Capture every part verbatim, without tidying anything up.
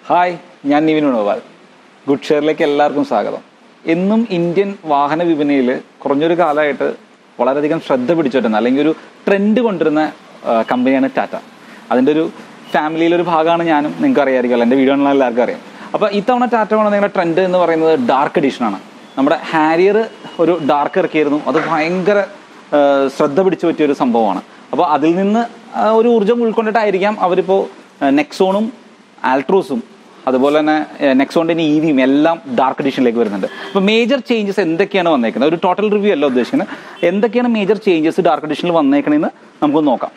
Hi, ഞാൻ നിവിൻ ഉണവാൽ. ഗുഡ്ഷെയറിലേക്ക് എല്ലാവർക്കും സ്വാഗതം. എന്നും ഇന്ത്യൻ വാഹന വിപണിയിൽ കുറഞ്ഞൊരു കാലമായിട്ട് വളരെയധികം ശ്രദ്ധ പിടിച്ചിട്ടുന്ന അല്ലെങ്കിൽ ഒരു ട്രെൻഡ് കൊണ്ടുവരുന്ന കമ്പനിയാണ് ടാറ്റ. അതിൻ്റെ ഒരു ഫാമിലിയിലൊരു ഭാഗമാണ് ഞാനും. നിങ്ങൾക്ക് അറിയാമായിരിക്കുമല്ലോ, എൻ്റെ വീഡിയോ ഉള്ള എല്ലാവർക്കും അറിയാം. അപ്പോൾ ഇത്തവണ ടാറ്റ കൊണ്ടുവന്ന ട്രെൻഡ് എന്ന് പറയുന്നത് ഡാർക്ക് എഡിഷനാണ്. നമ്മുടെ ഹാരിയർ ഒരു ഡാർക്ക് ഇറക്കിയായിരുന്നു. അത് ഭയങ്കര ശ്രദ്ധ പിടിച്ചു പറ്റിയൊരു സംഭവമാണ്. അപ്പോൾ അതിൽ നിന്ന് ഒരു ഊർജ്ജം ഉൾക്കൊണ്ടിട്ടായിരിക്കാം അവരിപ്പോൾ നെക്സോണും ആൾട്രോസും അതുപോലെ തന്നെ നെക്സോണിൻ്റെ ഇ വിയും എല്ലാം ഡാർക്ക് എഡിഷനിലേക്ക് വരുന്നുണ്ട്. അപ്പോൾ മേജർ ചേഞ്ചസ് എന്തൊക്കെയാണ് വന്നേക്കുന്നത്, ഒരു ടോട്ടൽ റിവ്യൂ അല്ല ഉദ്ദേശിക്കുന്നത്, എന്തൊക്കെയാണ് മേജർ ചേഞ്ചസ് ഡാർക്ക് എഡിഷനിൽ വന്നേക്കണമെന്ന് നമുക്ക് നോക്കാം.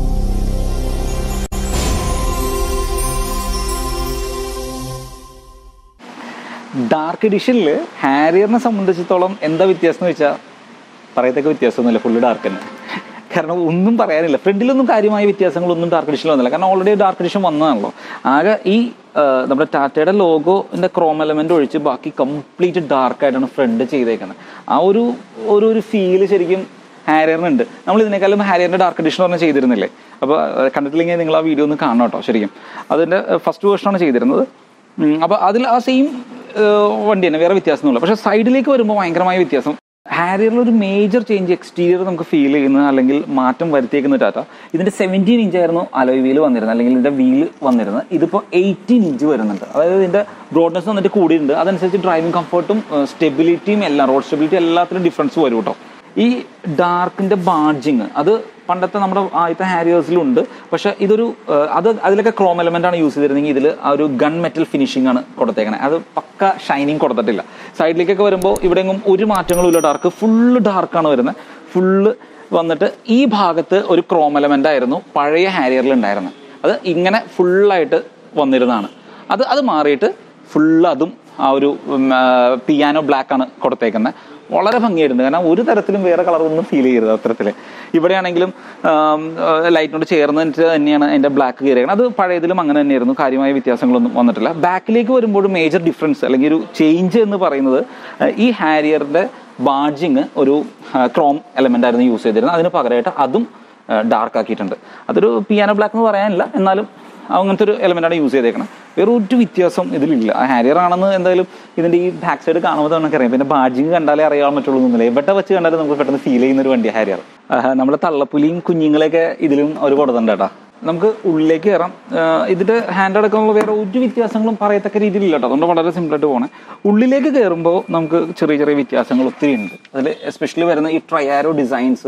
ഡാർക്ക് എഡിഷനിൽ ഹാരിയറിനെ സംബന്ധിച്ചിടത്തോളം എന്താ വ്യത്യാസം എന്ന് വെച്ചാൽ പറയത്തക്ക വ്യത്യാസമൊന്നുമില്ല, ഫുള്ള് ഡാർക്ക് തന്നെ. കാരണം ഒന്നും പറയാനില്ല, ഫ്രണ്ടിലൊന്നും കാര്യമായ വ്യത്യാസങ്ങളൊന്നും ഡാർക്ക് എഡിഷനിൽ വന്നില്ല. കാരണം ഓൾറെഡി ഡാർക്ക് എഡിഷൻ വന്നതാണല്ലോ. ആകെ ഈ നമ്മുടെ ടാറ്റയുടെ ലോഗോന്റെ ക്രോം എലമെന്റ് ഒഴിച്ച് ബാക്കി കംപ്ലീറ്റ് ഡാർക്കായിട്ടാണ് ഫ്രണ്ട് ചെയ്തേക്കുന്നത്. ആ ഒരു ഒരു ഒരു ഫീല് ശരിക്കും ഹാരിയറിനുണ്ട്. നമ്മൾ ഇതിനേക്കാളും ഹാരിയറിന്റെ ഡാർക്ക് എഡിഷൻ പറഞ്ഞാൽ ചെയ്തിരുന്നില്ലേ? അപ്പോൾ കണ്ടിട്ടില്ലെങ്കിൽ നിങ്ങൾ ആ വീഡിയോ ഒന്ന് കാണണം കേട്ടോ. ശരിക്കും അതിന്റെ ഫസ്റ്റ് വേർഷനാണ് ചെയ്തിരുന്നത്. അപ്പോൾ അതിൽ ആ സെയിം വണ്ടി തന്നെ, വേറെ വ്യത്യാസമൊന്നുമില്ല. പക്ഷേ സൈഡിലേക്ക് വരുമ്പോൾ ഭയങ്കരമായ വ്യത്യാസം. ഹാരിയറിൽ ഒരു മേജർ ചേഞ്ച് എക്സ്റ്റീരിയർ നമുക്ക് ഫീൽ ചെയ്യുന്നത് അല്ലെങ്കിൽ മാറ്റം വരുത്തിയേക്കുന്ന ടാറ്റ, ഇതിന്റെ സെവൻറ്റീൻ ഇഞ്ച് ആയിരുന്നു അലോയ് വീല് വന്നിരുന്നത്, അല്ലെങ്കിൽ ഇതിന്റെ വീല് വന്നിരുന്നത്. ഇതിപ്പോൾ എയ്റ്റീൻ ഇഞ്ച് വരുന്നുണ്ട്. അതായത് ഇതിന്റെ ബ്രോഡ്നെസ് വന്നിട്ട് കൂടിയിട്ടുണ്ട്. അതനുസരിച്ച് ഡ്രൈവിംഗ് കംഫർട്ടും സ്റ്റെബിലിറ്റിയും എല്ലാം, റോഡ് സ്റ്റെബിലിറ്റി എല്ലാത്തിലും ഡിഫറൻസ് വരും കേട്ടോ. ഈ ഡാർക്കിന്റെ ബാഡ്ജിങ് അത് പണ്ടത്തെ നമ്മുടെ ആദ്യത്തെ ഹാരിയേഴ്സിലുണ്ട്. പക്ഷെ ഇതൊരു അത് അതിലൊക്കെ ക്രോം എലമെന്റ് ആണ് യൂസ് ചെയ്തിരുന്നെങ്കിൽ ഇതിൽ ആ ഒരു ഗൺ മെറ്റൽ ഫിനിഷിംഗ് ആണ് കൊടുത്തേക്കണേ. അത് പക്ക ഷൈനിങ് കൊടുത്തിട്ടില്ല. സൈഡിലേക്കൊക്കെ വരുമ്പോൾ ഇവിടെയെങ്കിലും ഒരു മാറ്റങ്ങളും ഇല്ല. ഡാർക്ക് ഫുള്ള് ഡാർക്കാണ് വരുന്നത്. ഫുള്ള് വന്നിട്ട് ഈ ഭാഗത്ത് ഒരു ക്രോം എലമെന്റ് ആയിരുന്നു പഴയ ഹാരിയറിൽ ഉണ്ടായിരുന്നത്. അത് ഇങ്ങനെ ഫുള്ളായിട്ട് വന്നിരുന്നതാണ്. അത് അത് മാറിയിട്ട് ഫുള്ള് അതും ആ ഒരു പിയാനോ ബ്ലാക്ക് ആണ് കൊടുത്തേക്കുന്നത്. വളരെ ഭംഗിയായിരുന്നു. കാരണം ഒരു തരത്തിലും വേറെ കളറൊന്നും ഫീൽ ചെയ്യരുത് അത്തരത്തിൽ. ഇവിടെയാണെങ്കിലും ലൈറ്റിനോട് ചേർന്നിട്ട് തന്നെയാണ് അതിൻ്റെ ബ്ലാക്ക് കയറിയത്. അത് പഴയതിലും അങ്ങനെ തന്നെയായിരുന്നു. കാര്യമായ വ്യത്യാസങ്ങളൊന്നും വന്നിട്ടില്ല. ബാക്കിലേക്ക് വരുമ്പോൾ മേജർ ഡിഫറൻസ് അല്ലെങ്കിൽ ഒരു ചേഞ്ച് എന്ന് പറയുന്നത് ഈ ഹാരിയറിൻ്റെ ബാഡ്ജിങ് ഒരു ക്രോം എലമെന്റ് ആയിരുന്നു യൂസ് ചെയ്തിരുന്നത്. അതിന് പകരമായിട്ട് അതും ഡാർക്ക് ആക്കിയിട്ടുണ്ട്. അതൊരു പിയാനോ ബ്ലാക്ക് എന്ന് പറയാനില്ല, എന്നാലും അങ്ങനത്തെ ഒരു എലമെന്റാണ് യൂസ് ചെയ്തേക്കണം. വേറെ ഒരു വ്യത്യാസം ഇതിലില്ല. ഹാരിയർ ആണെന്ന് എന്തായാലും ഇതിന്റെ ഈ ബാക്ക് സൈഡ് കാണുമ്പോൾ നമുക്ക് അറിയാം. പിന്നെ ബാഡ്ജിങ് കണ്ടാലേ അറിയാൻ പറ്റുള്ളൂ എന്നല്ലേ. എവിടെ വെച്ച് കണ്ടാലും നമുക്ക് പെട്ടെന്ന് ഫീൽ ചെയ്യുന്ന ഒരു വണ്ടി ഹാരിയർ. നമ്മുടെ തള്ളപ്പുലിയും കുഞ്ഞുങ്ങളെയൊക്കെ ഇതിലും അവർ കൊടുത്തിട്ടുണ്ട് കേട്ടോ. നമുക്ക് ഉള്ളിലേക്ക് കയറാം. ഇതിന്റെ ഹാൻഡ് അടക്കമുള്ള വേറെ ഒരു വ്യത്യാസങ്ങളും പറയത്തക്ക രീതിയിലില്ല കേട്ടോ. അതുകൊണ്ട് വളരെ സിമ്പിളായിട്ട് പോകണേ. ഉള്ളിലേക്ക് കയറുമ്പോൾ നമുക്ക് ചെറിയ ചെറിയ വ്യത്യാസങ്ങൾ ഒത്തിരി ഉണ്ട്. അതിൽ എസ്പെഷ്യലി വരുന്ന ഈ ട്രയാരോ ഡിസൈൻസ്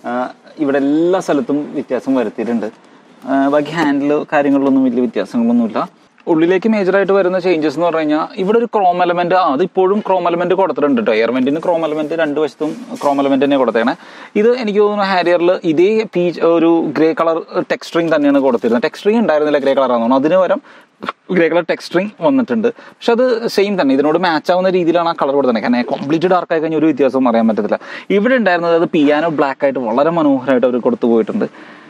ഇവിടെ എല്ലാ സ്ഥലത്തും വ്യത്യാസം വരുത്തിയിട്ടുണ്ട്. ബാക്കി ഹാൻഡിൽ കാര്യങ്ങളിലൊന്നും വലിയ വ്യത്യാസങ്ങളൊന്നുമില്ല. ഉള്ളിലേക്ക് മേജറായിട്ട് വരുന്ന ചേഞ്ചസ് എന്ന് പറഞ്ഞു കഴിഞ്ഞാൽ ഇവിടെ ഒരു ക്രോം എലമെന്റ്, ആ അത് ഇപ്പോഴും ക്രോം എലമെന്റ് കൊടുത്തിട്ടുണ്ട് കേട്ടോ. എയർവെന്റിന് ക്രോം എലമെന്റ് രണ്ട് വശത്തും ക്രോം എലമെന്റ് തന്നെ കൊടുത്തേണേ. ഇത് എനിക്ക് തോന്നുന്നു ഹാരിയറിൽ ഇതേ പീച്ച് ഒരു ഗ്രേ കളർ ടെക്സ്ചറിങ് തന്നെയാണ് കൊടുത്തിരുന്നത്. ടെക്സ്ചറിങ് ഉണ്ടായിരുന്നില്ല, ഗ്രേ കളർ ആണെന്ന്. അതിന് പകരം ഗ്രേ കളർ ടെക്സ്ചറിങ് വന്നിട്ടുണ്ട്. പക്ഷെ അത് സെയിം തന്നെ, ഇതിനോട് മാച്ച് ആവുന്ന രീതിയിലാണ് ആ കളർ കൊടുത്തത്. കാരണം കംപ്ലീറ്റ് ഡാർക്ക് ആയി കഴിഞ്ഞാൽ ഒരു വ്യത്യാസവും അറിയാൻ പറ്റത്തില്ല. ഇവിടെ ഉണ്ടായിരുന്നത് അത് പിയാനോ ബ്ലാക്ക് ആയിട്ട് വളരെ മനോഹരമായിട്ട് അവർ കൊടുത്തു പോയിട്ടുണ്ട്.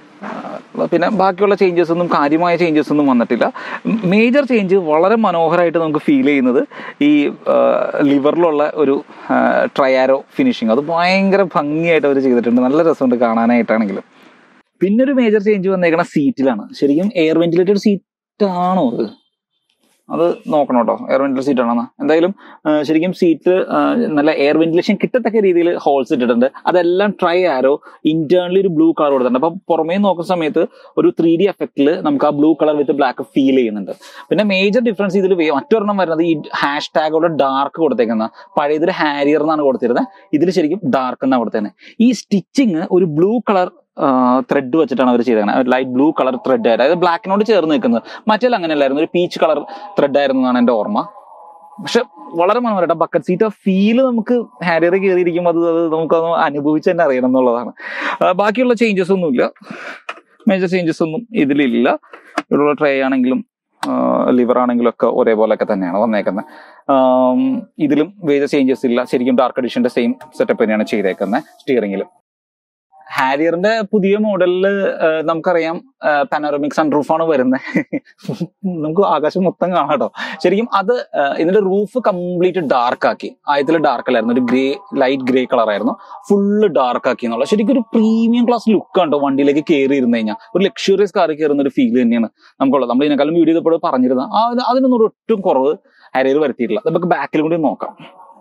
പിന്നെ ബാക്കിയുള്ള ചേഞ്ചസ് ഒന്നും കാര്യമായ ചേഞ്ചസ് ഒന്നും വന്നിട്ടില്ല. മേജർ ചേഞ്ച് വളരെ മനോഹരമായിട്ട് നമുക്ക് ഫീൽ ചെയ്യുന്നത് ഈ ലിവറിലുള്ള ഒരു ട്രയാരോ ഫിനിഷിങ്, അത് ഭയങ്കര ഭംഗിയായിട്ട് അവർ ചെയ്തിട്ടുണ്ട്. നല്ല രസമുണ്ട് കാണാനായിട്ടാണെങ്കിലും. പിന്നെ ഒരു മേജർ ചേഞ്ച് വന്നേക്കണ സീറ്റിലാണ്. ശരിക്കും എയർ വെന്റിലേറ്റഡ് സീറ്റ് ആണോ അത് അത് നോക്കണം കേട്ടോ, എയർ വെന്റിലേറ്റഡ് സീറ്റ് ആണെന്ന്. എന്തായാലും ശരിക്കും സീറ്റ് നല്ല എയർ വെന്റിലേഷൻ കിട്ടത്തക്ക രീതിയിൽ ഹോൾസ് ഇട്ടിട്ടുണ്ട്. അതെല്ലാം ട്രൈ ആരോ ഇന്റേണലി ഒരു ബ്ലൂ കളർ കൊടുത്തിട്ടുണ്ട്. അപ്പൊ പുറമേ നോക്കുന്ന സമയത്ത് ഒരു ത്രീ ഡി എഫക്റ്റിൽ നമുക്ക് ആ blue colour with black feel ചെയ്യുന്നുണ്ട്. പിന്നെ മേജർ ഡിഫറൻസ് ഇതിൽ മറ്റൊരെണ്ണം വരുന്നത് ഈ ഹാഷ് ടാഗോടെ ഡാർക്ക് കൊടുത്തേക്കുന്ന, പഴയതിൽ ഹാരിയർ എന്നാണ് കൊടുത്തിരുന്നത്, ഇതിൽ ശരിക്കും ഡാർക്ക് എന്നാണ് കൊടുത്തേക്കുന്നത്. ഈ സ്റ്റിച്ചിങ് ഒരു ബ്ലൂ കളർ ത്രെഡ് വെച്ചിട്ടാണ് അവർ ചെയ്തേക്കുന്നത്. ലൈറ്റ് ബ്ലൂ കളർ ത്രെഡ് ആയിട്ട്, അതായത് ബ്ലാക്കിനോട് ചേർന്ന് നിൽക്കുന്നത്. മറ്റേൽ അങ്ങനെയല്ലായിരുന്നു, ഒരു പീച്ച് കളർ ത്രെഡ് ആയിരുന്നു എന്നാണ് എൻ്റെ ഓർമ്മ. പക്ഷെ വളരെ മനോഹരമായിട്ട് ബക്കറ്റ് സീറ്റ് ആ ഫീല് നമുക്ക് ഹാരിയർ കയറിയിരിക്കുമ്പോൾ അത് അത് നമുക്കത് അനുഭവിച്ച് തന്നെ അറിയണം എന്നുള്ളതാണ്. ബാക്കിയുള്ള ചേഞ്ചസ് ഒന്നുമില്ല, മേജർ ചേഞ്ചസ് ഒന്നും ഇതിലില്ല. ഇവിടെയുള്ള ട്രേ ആണെങ്കിലും ലിവർ ആണെങ്കിലും ഒക്കെ ഒരേപോലെയൊക്കെ തന്നെയാണ് വന്നേക്കുന്നത്. ഇതിലും മേജർ ചേഞ്ചസ് ഇല്ല. ശരിക്കും ഡാർക്ക് എഡിഷന്റെ സെയിം സെറ്റപ്പ് തന്നെയാണ് ചെയ്തേക്കുന്നത് സ്റ്റിയറിംഗിലും. ഹാരിയറിന്റെ പുതിയ മോഡലില് നമുക്കറിയാം പാനോറമിക് സൺറൂഫാണ് വരുന്നത്. നമുക്ക് ആകാശം മൊത്തം കാണാം കേട്ടോ. ശരിക്കും അത് ഇതിന്റെ റൂഫ് കംപ്ലീറ്റ് ഡാർക്ക് ആക്കി. ആദ്യത്തിൽ ഡാർക്ക് അല്ലായിരുന്നു, ഒരു ഗ്രേ ലൈറ്റ് ഗ്രേ കളർ ആയിരുന്നു, ഫുള്ള് ഡാർക്ക് ആക്കി എന്നുള്ള ശരിക്കും ഒരു പ്രീമിയം ക്ലാസ് ലുക്ക് ഉണ്ടോ വണ്ടിയിലേക്ക് കയറി ഇരുന്ന് കഴിഞ്ഞാൽ. ഒരു ലക്ഷറിയസ് കാറിൽ കയറുന്ന ഒരു ഫീൽ തന്നെയാണ് നമുക്കുള്ളത്. നമ്മൾ ഇതിനേക്കാളും വീഡിയോ ചെയ്തപ്പോൾ പറഞ്ഞിരുന്നത് ആ അതിനൊന്നും ഒരു ഒട്ടും കുറവ് ഹാരിയർ വരുത്തിയിട്ടില്ല. നമുക്ക് ബാക്കിൽ കൂടി നോക്കാം.